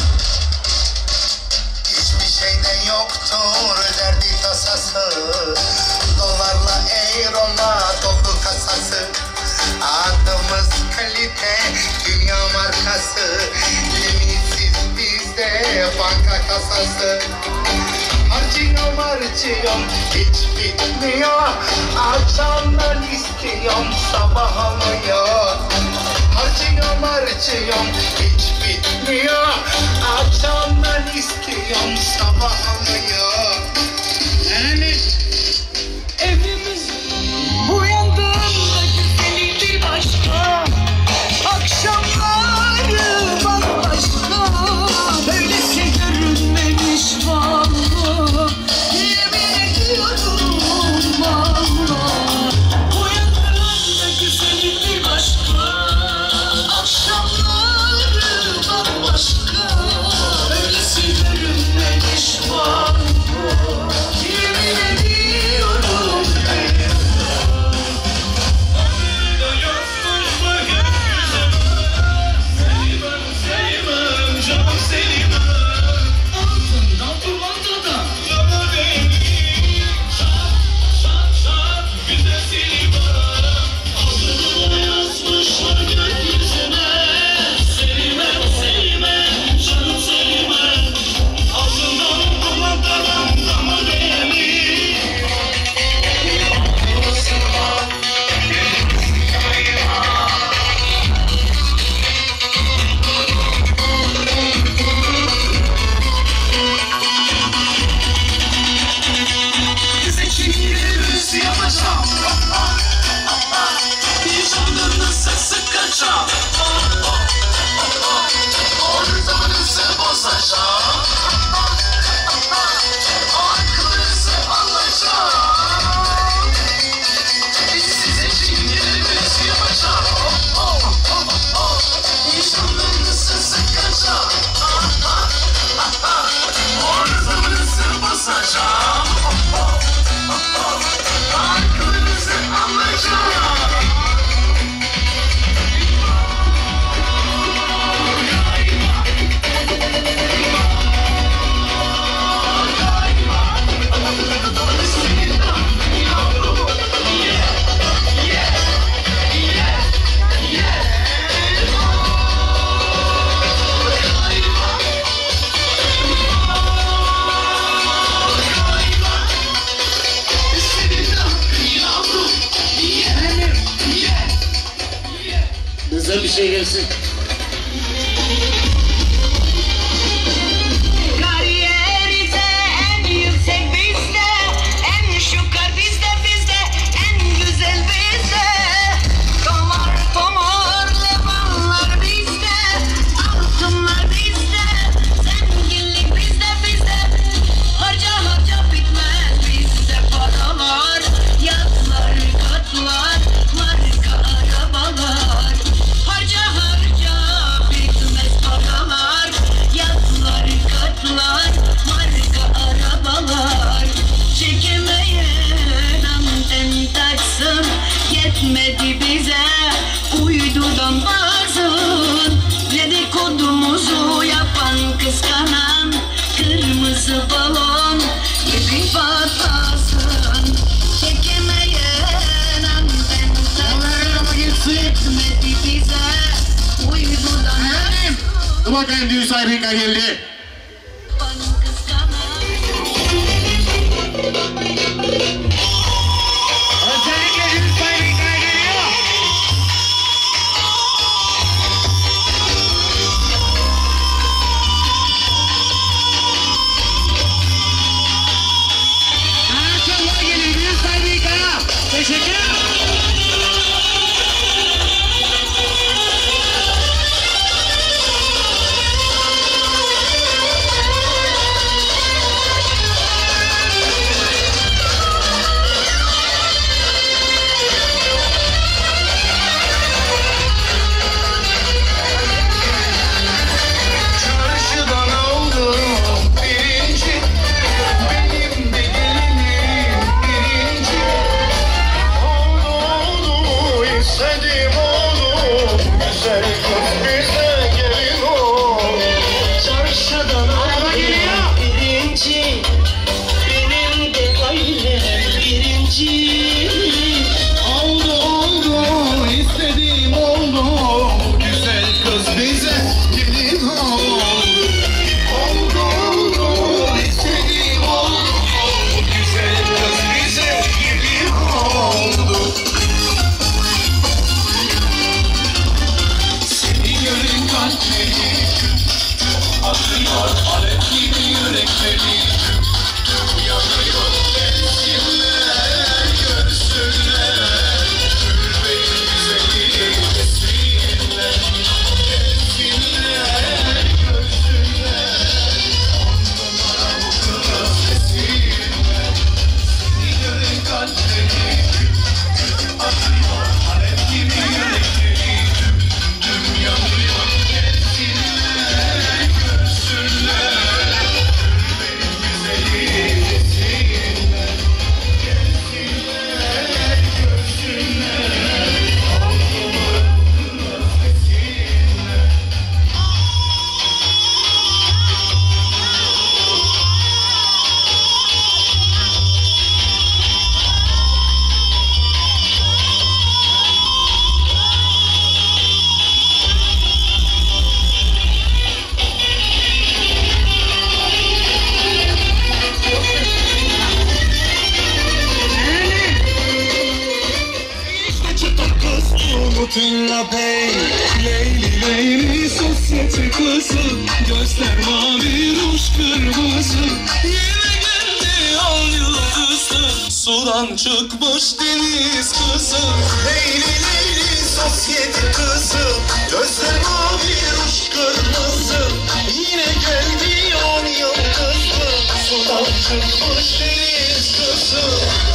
Hiçbir şeyden yoktur derdi tasası. Dolarla eurola dolu kasası. Adımız kalite, dünya markası. Limitsiz bizde banka kasası. Harcıyorum harcıyorum hiç bitmiyor. Akşamdan istiyorum sabah alıyor. Harcıyorum harcıyorum hiç bitmiyor. Akşamdan istiyorum sabah alıyor. Yani Evimiz uyandığımda güzeli bir başka, akşamları bambaşka, böylesi görünmemiş vallahi, yemin ediyorum vallahi. Uyandığımda güzeli bir başka, akşamları bambaşka, böylesi görünmemiş vallahi, yemin ediyorum. Bize bir şey gelsin. Kariyerite en yüksek bizde, en şükür bizde bizde, en güzel bizde. Tomar tomar levanlar bizde, altınlar bizde, zenginlik bizde bizde. Harca harca bitmez bizde paralar, yatlar katlar, marka arabalar. Harca harca bitmez paralar, yatlar katlar, marka arabalar. Çekemeyen anten taksın, yetmedi bize uydudan bazın. Dedikodumuzu yapan kıskanan, kırmızı balon gibi patlasın. Çekemeyen anten taksın, yetmedi bize uydudan bazın. Dur bakayım düğün sahibi geldi. Özellikle düğün sahibi geliyor. Akşamlar geliyor düğün sahibi geliyor. Teşekkür ederim. Nutella Bey. Leyli leyli sosyete kızı, gözler mavi ruj kırmızı. Yine geldi al yıldızı, sudan çıkmış deniz kızı. Leyli leyli sosyete kızı, gözler mavi ruj kırmızı. Yine geldi on yıldızı, sudan çıkmış deniz kızı.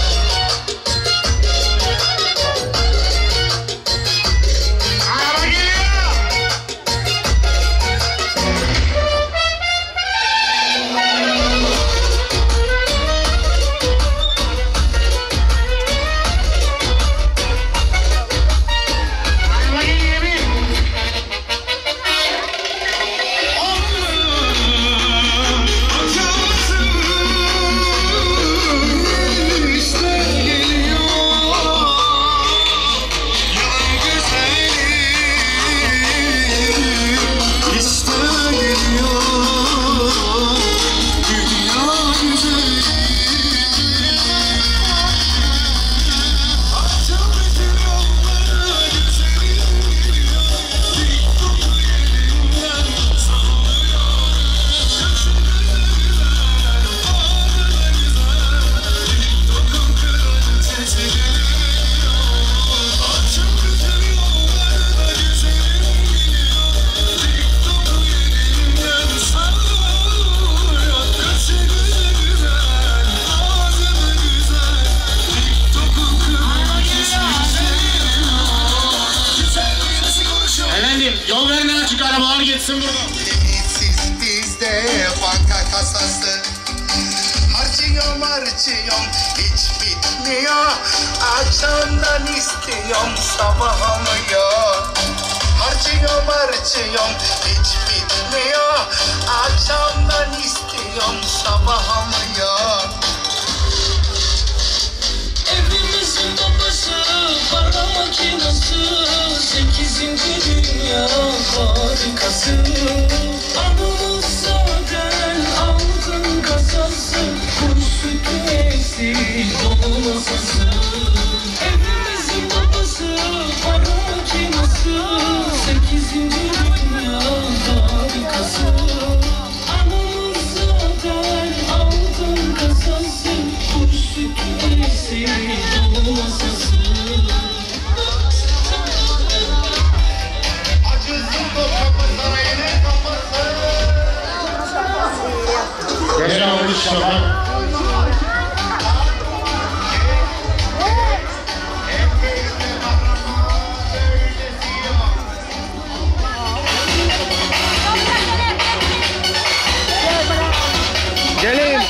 Yol vermeden çık, arabalar geçsin buradan. Siz bizde banka kasası. Harcıyorum harcıyorum hiç bitmiyor. Akşamdan istiyorum sabah olmuyor. Harcıyorum harcıyorum hiç bitmiyor. Akşamdan istiyorum sabah olmuyor. Evimizin babası, para makinası, sekizinci dünya harikası. Adımız zaten altın kasası, kuş sütü eksik dolu masası. Evimizin babası, para makinası, sekizinci dünya harikası. Adımız zaten altın kasası, kuş sütü eksik dolu masası. Gel almış şafak. Gelin.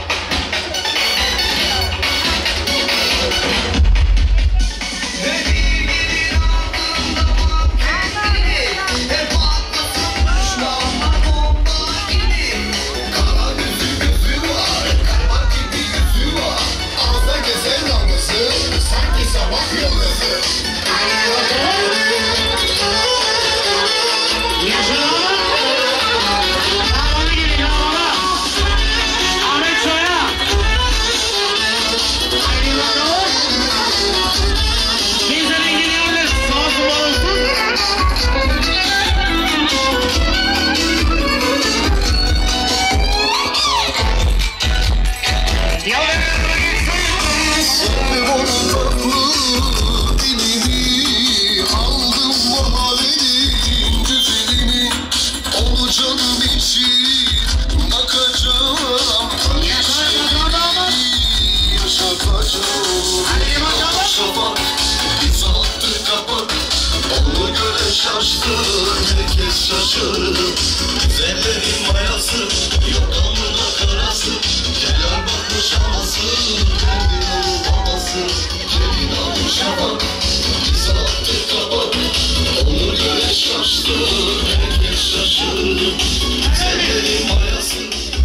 Herkes şaşırdı. Güzellerin mayası, yok alnına karası. Celal bakmış anası, kendin olup babası. Gelin almış ama biz attık kabak. Onu göre şaştı, herkes şaşırdı. Güzellerin mayası.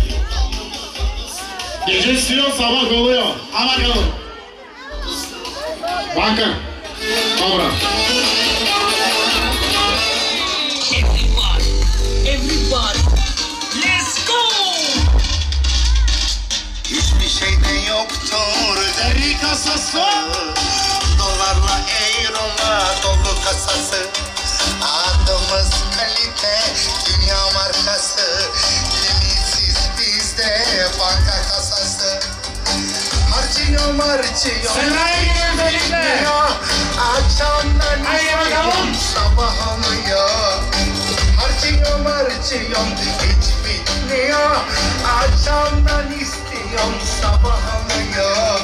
Gece istiyor, sabah oluyor. Ama bakalım. Bakın. Kobra. Everybody, let's go! Hiçbir şeyde yoktur deri kasası. Dolarla eurola dolu kasa. Marçıyor marçıyor. Sena'ya gidiyor benimle. Akşamdan istiyorum sabahlanıyor. Marçıyor marçıyor hiç bitmiyor. Akşamdan istiyorum sabahlanıyor.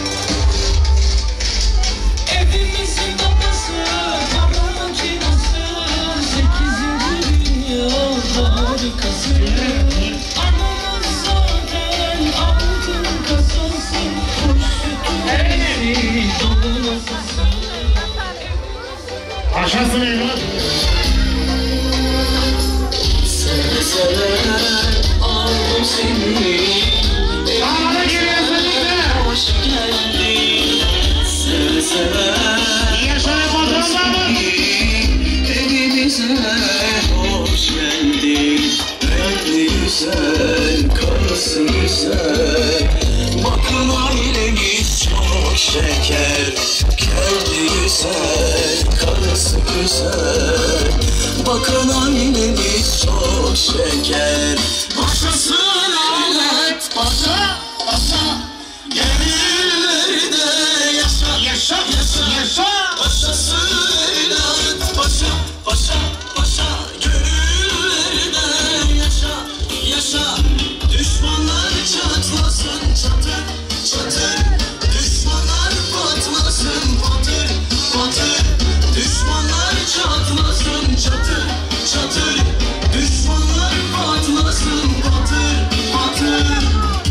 Evimizin kapısı, kapının kirası, sekizinci dünya harikası. Anamız zaten altın kasası, kuş sütü dolu masası. Aşağısı ne lan? Seve seve aldım seni. Sağına giriyorsun bize. Hoş geldin. Seve seve Yaşarı patronlar mı? evimize hoş geldin. Renkli güzel, karısı güzel. Bakın ailemiz çok şeker. Kendi güzel, karısı güzel. Bakın ailemiz çok şeker. Başlasın alet, başa, başa. Gönülleri de yaşa, yaşa, yaşa, yaşa. Başlasın alet, başa, başa, başa. Gönülleri de yaşa, yaşa. Düşmanlar çatlasın çatır, çatır. Düşmanlar patlasın patır, patır. Düşmanlar çatlasın çatır, çatır. Düşmanlar patlasın patır, patır.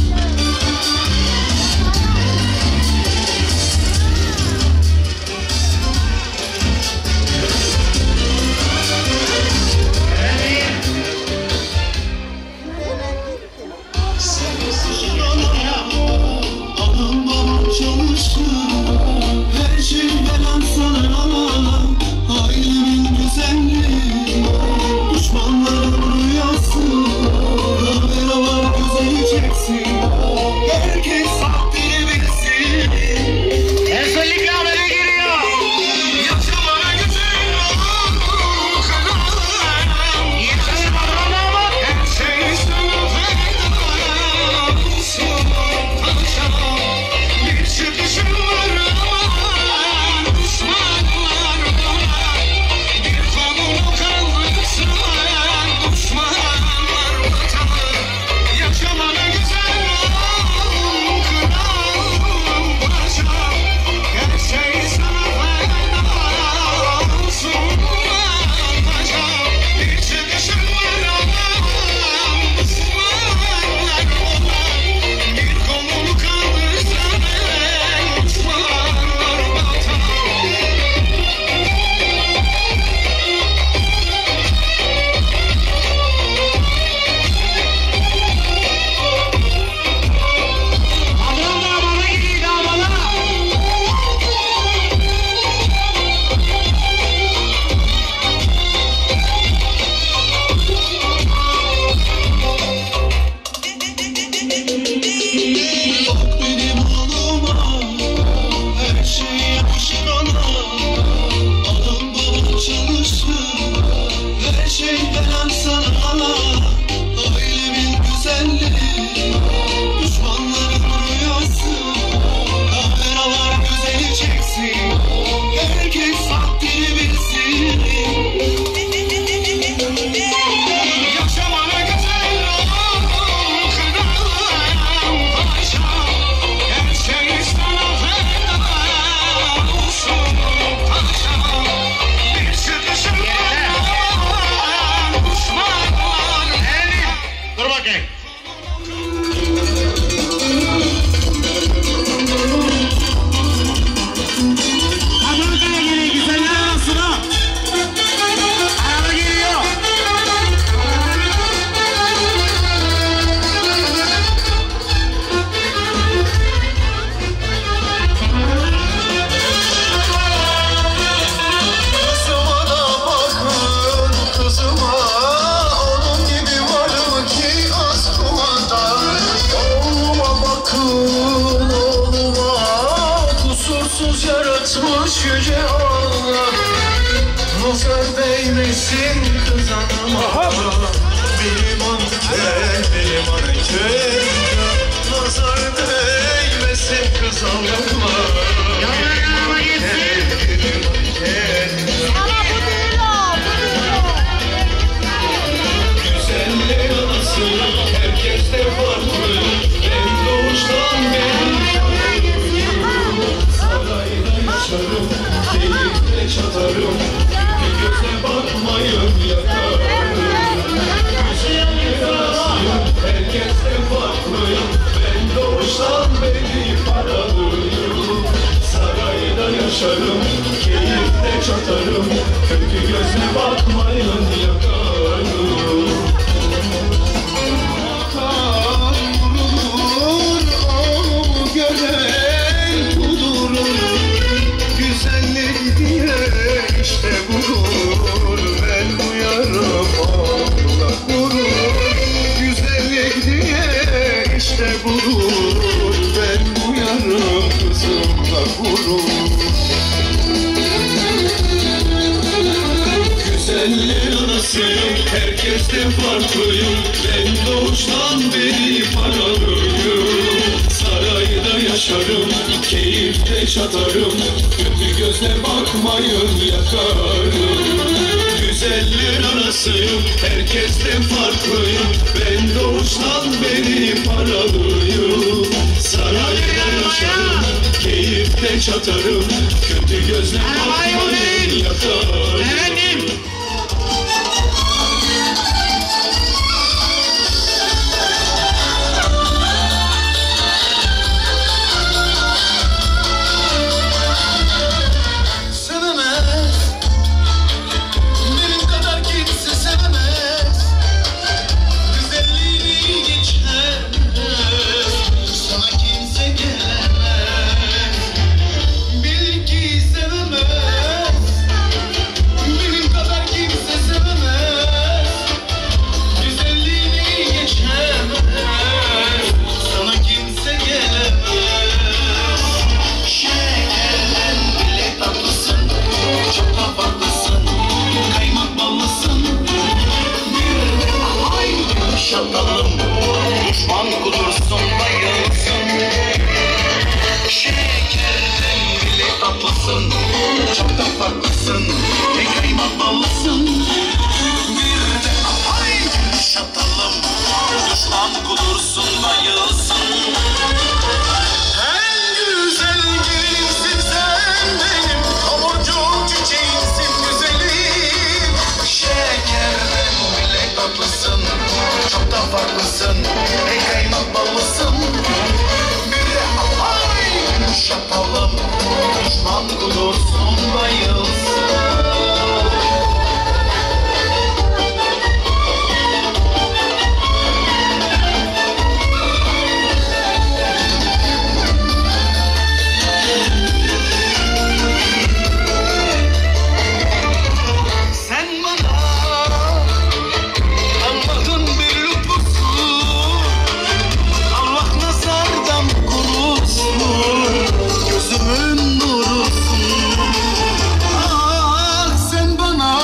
Anam babam çalıştı, her şeyden sana alalım. Ailemin güzelliği, düşmanların rüyası. Kamera var güzeli çeksin, herkes haddini bilsin. Özellikle habere giriyor. Yaşamana güzel olur kanalım. Yaşarı patronlar mı? Her şey sana feda olsun paşam. Bir çıkışım var aman, düşmanlar bana. Bir kolunu kaldırsan, düşmanlar vatan. Yaşamana güzel olur kanalım paşam. Her şey sana feda olsun paşam. Bir çıkışım var aman, düşmanlar bana. Bir kolunu kaldırsan, düşmanlar vatan. Patron damada gidiyor damada. Bak benim oğluma, her şey yakışır ona. Anam babam çalışır, her şeyden sana ana. Ailemin güzelliği, düşmanların rüyası. Kameralar güzeli çeksin, herkes haddini bilsin. Yaşamana güzel olur kanalım paşam. Her şey sana feda olsun paşam. Bir çıkışım var, düşmanlar. Dur bakayım. Amerika'ya geliyor güzeller arasına. Araba geliyor. Kızıma da bakın kızıma. Onun gibi var mı ki askımada? Oğluma bakın oğluma. Kusursuz yaratmış yüce Allah. Nazar değmesin kız anama. Benim manken, benim manken. nazar değmesin kız ağlama. Yalan gitsin. Ama bu değil o, bu değil o. Güzeller anası herkes de farklı. En doğuştan benim sarayda yaşarım, keyifle çatarım. Bir göze bakmayın yakarım. Güzeller anasıyım, herkes de farklıyım. Ben doğuştan beri paralıyım. Sarayda yaşarım, keyifle çatarım. Kötü gözle bakmayın yakarım. Akan vurulur, o gören kudurur. Güzellik diye işte vurur. Ben uyarım Allah vurur. Güzellik diye işte vurur. Ben uyarım kızımla vurur. Güzeller anasıyım, herkes de farklıyım. Ben doğuştan beri paralıyım. Sarayda yaşarım, keyifle çatarım. Kötü gözle bakmayın yakarım. Güzeller anasıyım, herkes de farklıyım. Ben doğuştan beri paralıyım. Sarayda yaşarım, keyifle çatarım. Kötü gözle bakmayın yakarım. Sevemez, benim kadar kimse sevemez. Güzelliğini geçemez, sana kimse gelemez. Bil ki sevemez, benim kadar kimse sevemez. Güzelliğini geçemez, sana kimse gelemez. Şekerden bile tatlısın, çok da farklısın, kaymak ballısın. Bir de ay şatalım, düşman kudursun bayılsın. Şekerden bile tatlısın, çok da farklısın, kaymak ballısın. Bir de ay şatalım, düşman kudursun bayılsın. En güzel gelinsin sen benim, tomurcuk çiçeğimsin güzelim. Şekerden bile tatlısın, çok da farklısın, ey kaymak ballısın. Bir de ay şapalım, düşman kudursun bayılsın. Sen bana Allah'ın bir lütfusun. Allah nazardan korusun, gözümün nurusun. Ah sen bana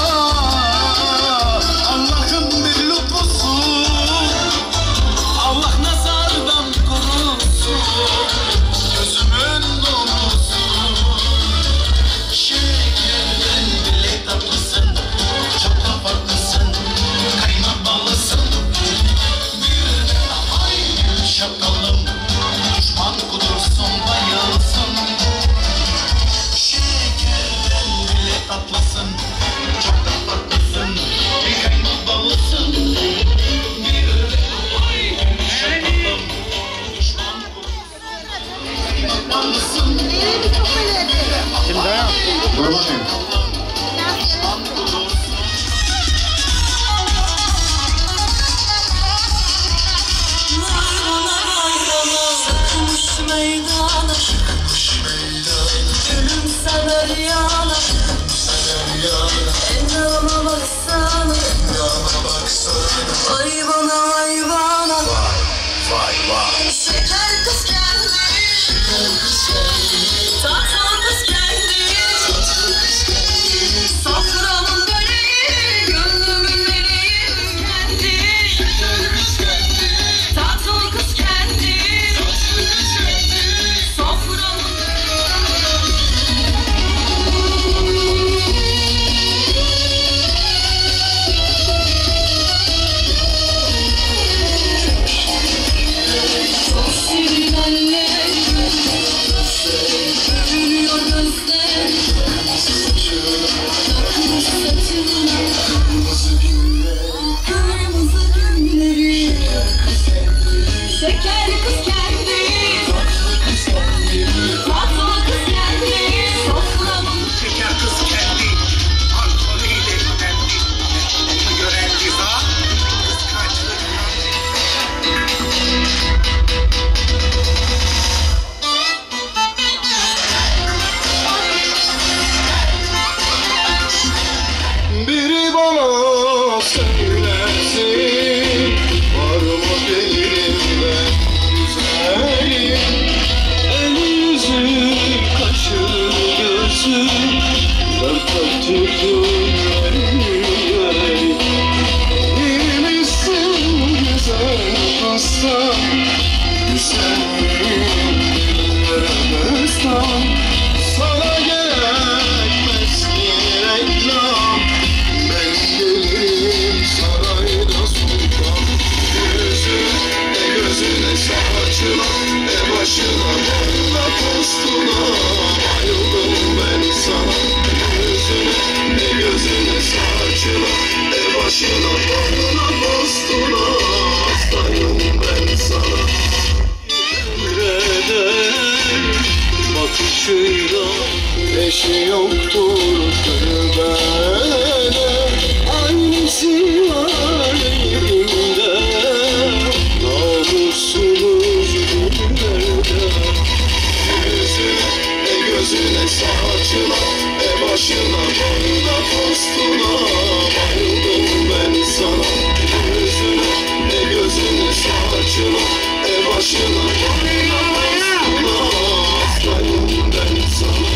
Allah'ın bir lütfusun. Allah nazardan korusun, gözümün nurusun. Şekerden bile tatlısın, çok da farklısın, kaymak ballısın. Bir de ay şapkalım, düşman kudursun bayılsın. Şekerden bile tatlısın, çok da farklısın, kaymak ballısın. Bir de ay şapkalım, düşman kudursun, kaymak ballısın. Şimdi dayan. Dur bakayım. Sıkmış meydana, ölüm sever yana. Endama baksana, vay bana vay bana. Şeker kız geldi, tatlı kız geldi. gözü dört dörtlüktür yüreği. İyi misin güzel hasta, güzelim Arabistan. Sana gerekmez ki reklam, ben gelirim sarayda sultan. Gözüne gözüne saçına, e başına boyuna postuna, bayıldım ben sana. Gözüne gözüne saçına, e başına boyuna postuna, hastayım ben sana. Eder bakışıyla eşi yoktur gülbede, aynısı var yüreğimde, namussuz günlerde. Gözüne gözüne saçına, e başına boyuna postuna, bayıldım ben sana. Gözüne gözüne saçına, e başına boyuna postuna, hastayım ben sana.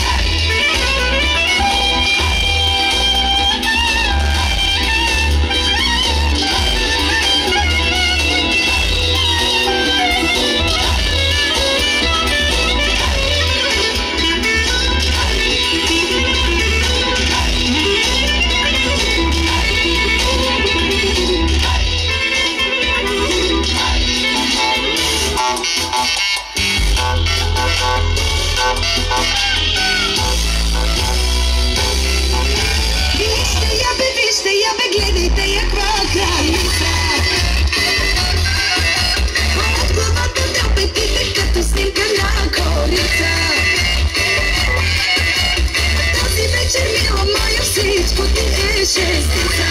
Вижте я бе, вижте я бе, гледайте я каква кралица. От главата до петите като снимка на корица. Този вечер, мила моя, всичко ти е шестица.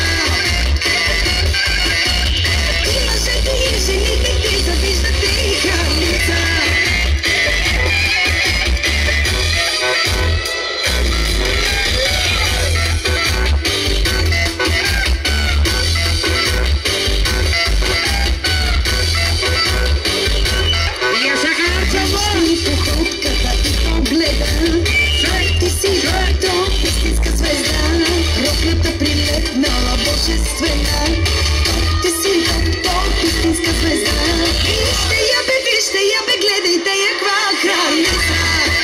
И мъжете и жените ти завиждате и кралица. Ти си родо, истинска звезда, рокната прилетнала божествена. Ти си родо, истинска звезда. Вижте я бе, вижте я бе, гледайте я каква кралица.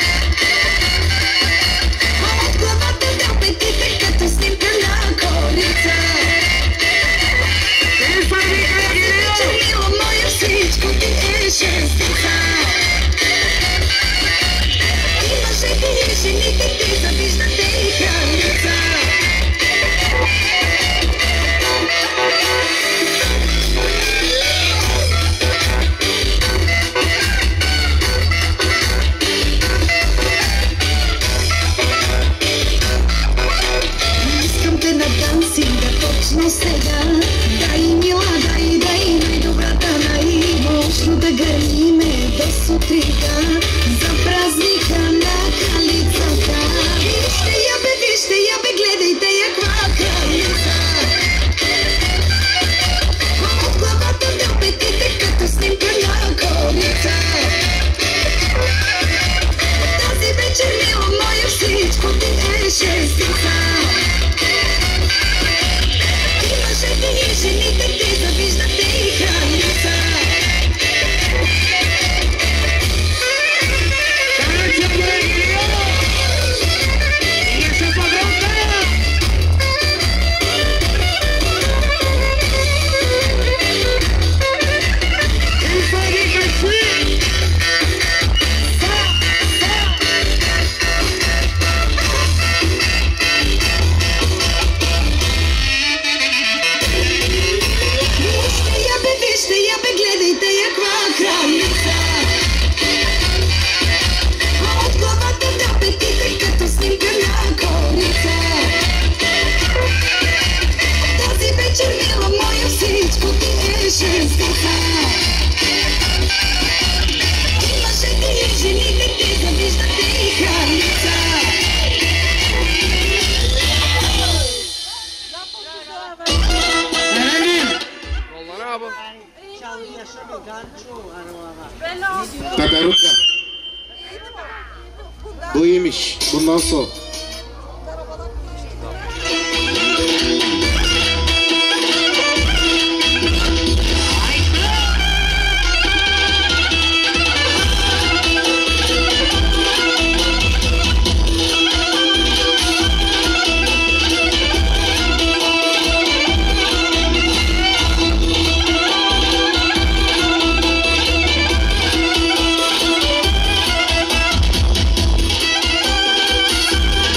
От главата до петите като снимка на корица. Мила моя, всичко ти е шестица. Мъжете и жените ти завиждате и кралица. Искам те на дансинг да почна сега. Дай, мила, дай, дай най-добрата най. Мощно да гърмиме до сутринта за празника на кралицата. Вижте я бе, вижте я бе, гледайте я каква кралица. От главата до петите като снимка на корица. Тази вечер, мила моя, всичко ти е шестица. И мъжете и жените ти завиждате и кралица. Вижте Bu iyiymiş. Bundan sonra. Thank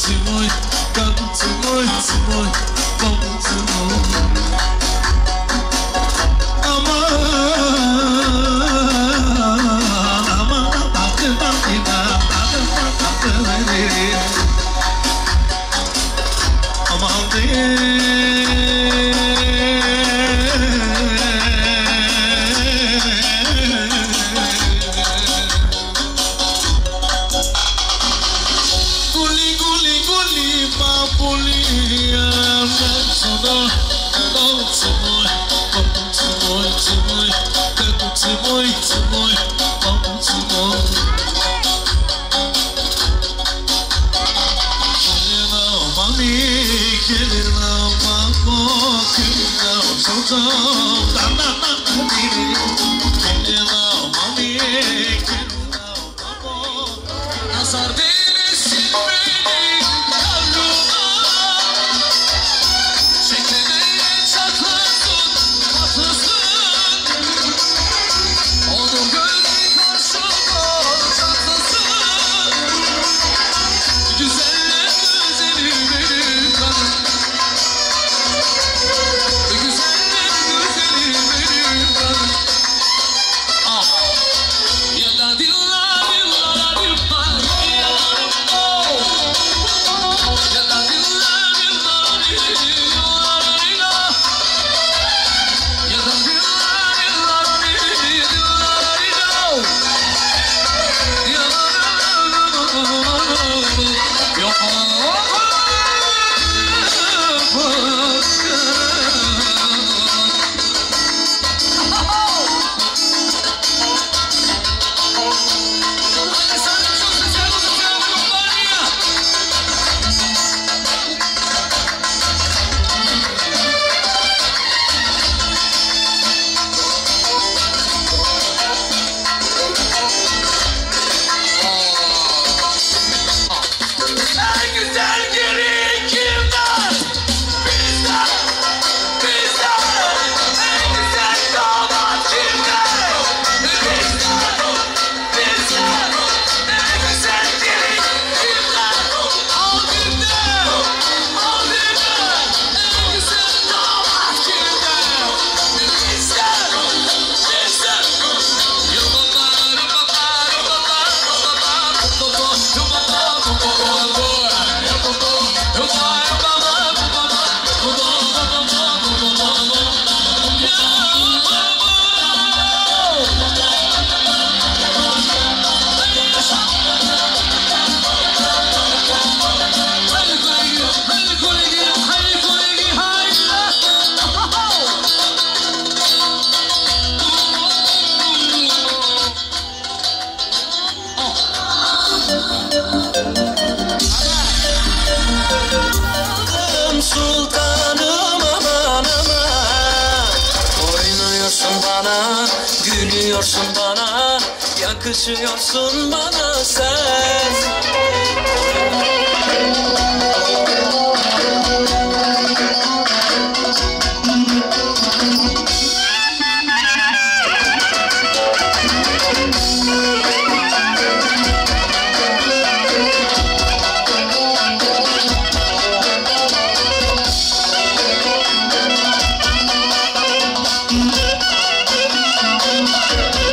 Timoy, Babu Timoy, Timoy, Babu Timoy. Timoy, Timoy, Babu Timoy. Kelina mami, kelina mamo, kelina soto, na na na diri. Kelina mami, kelina mamo, nazar değilsin beni kavruma. Şeklene çaklasın, tatlısın. Onun gönlü karşıma çatlasın. Güzeller güzeli benim kanım. Güzeller güzeli benim kanım. Ah. Ya da dilla dilla dilla yalanım o. Ya da dilla dilla dilla dilla. Ya da dilla dilla dilla. Yok en güzel geri kimden? Bizden, bizden. En güzel damat kimden? Bizden, bizden. En güzel geri kimden? Al bizden, al bizden. En güzel damat kimden? Bizden, bizden. Yılmalar, yılmalar, yılmalar, yılmalar, yılmalar, yılmalar. Sultanım aman aman, oynuyorsun bana, gülüyorsun bana, yakışıyorsun bana sen.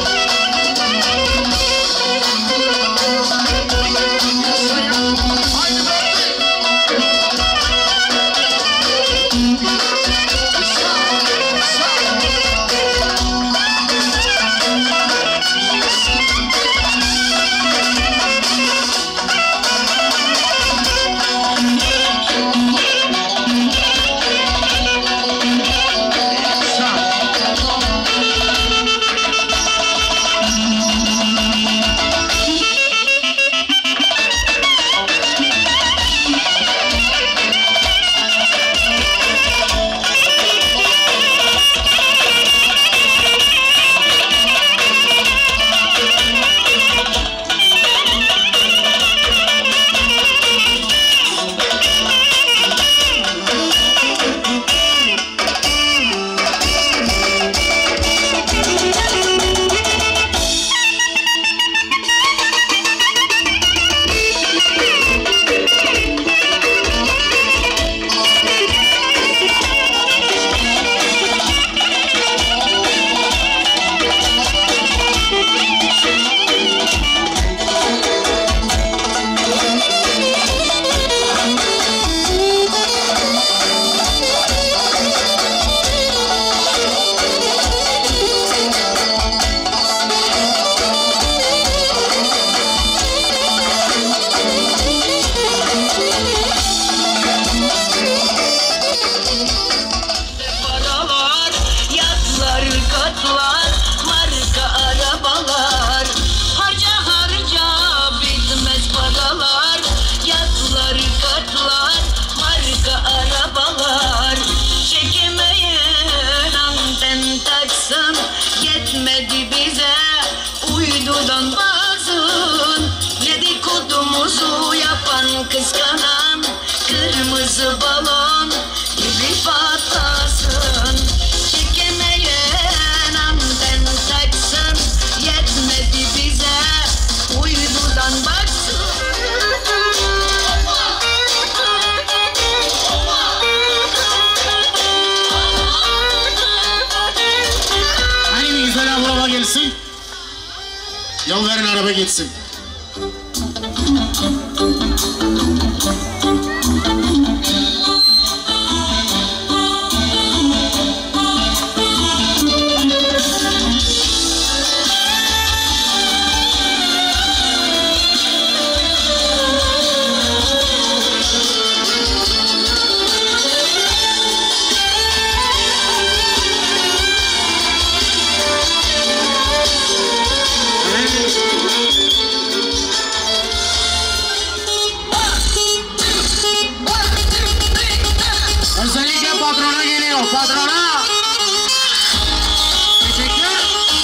Hayır. kırmızı balon gibi patlasın. Çekemeyen anten taksın, yetmedi bize uydudan baksın. Hani bir güzel ablama gelsin. Yol verin araba gitsin. Özellikle patrona geliyor, patrona! Teşekkür!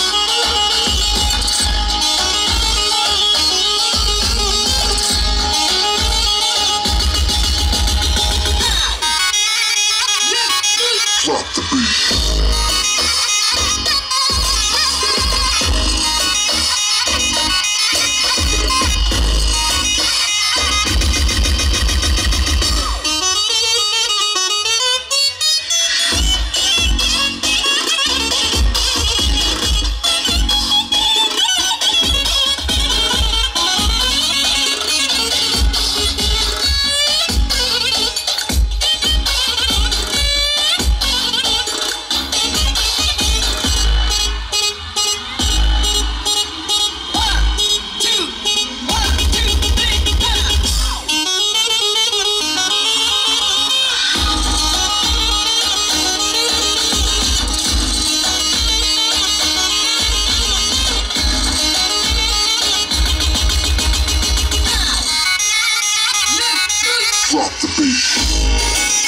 Drop the beat. Drop the beat.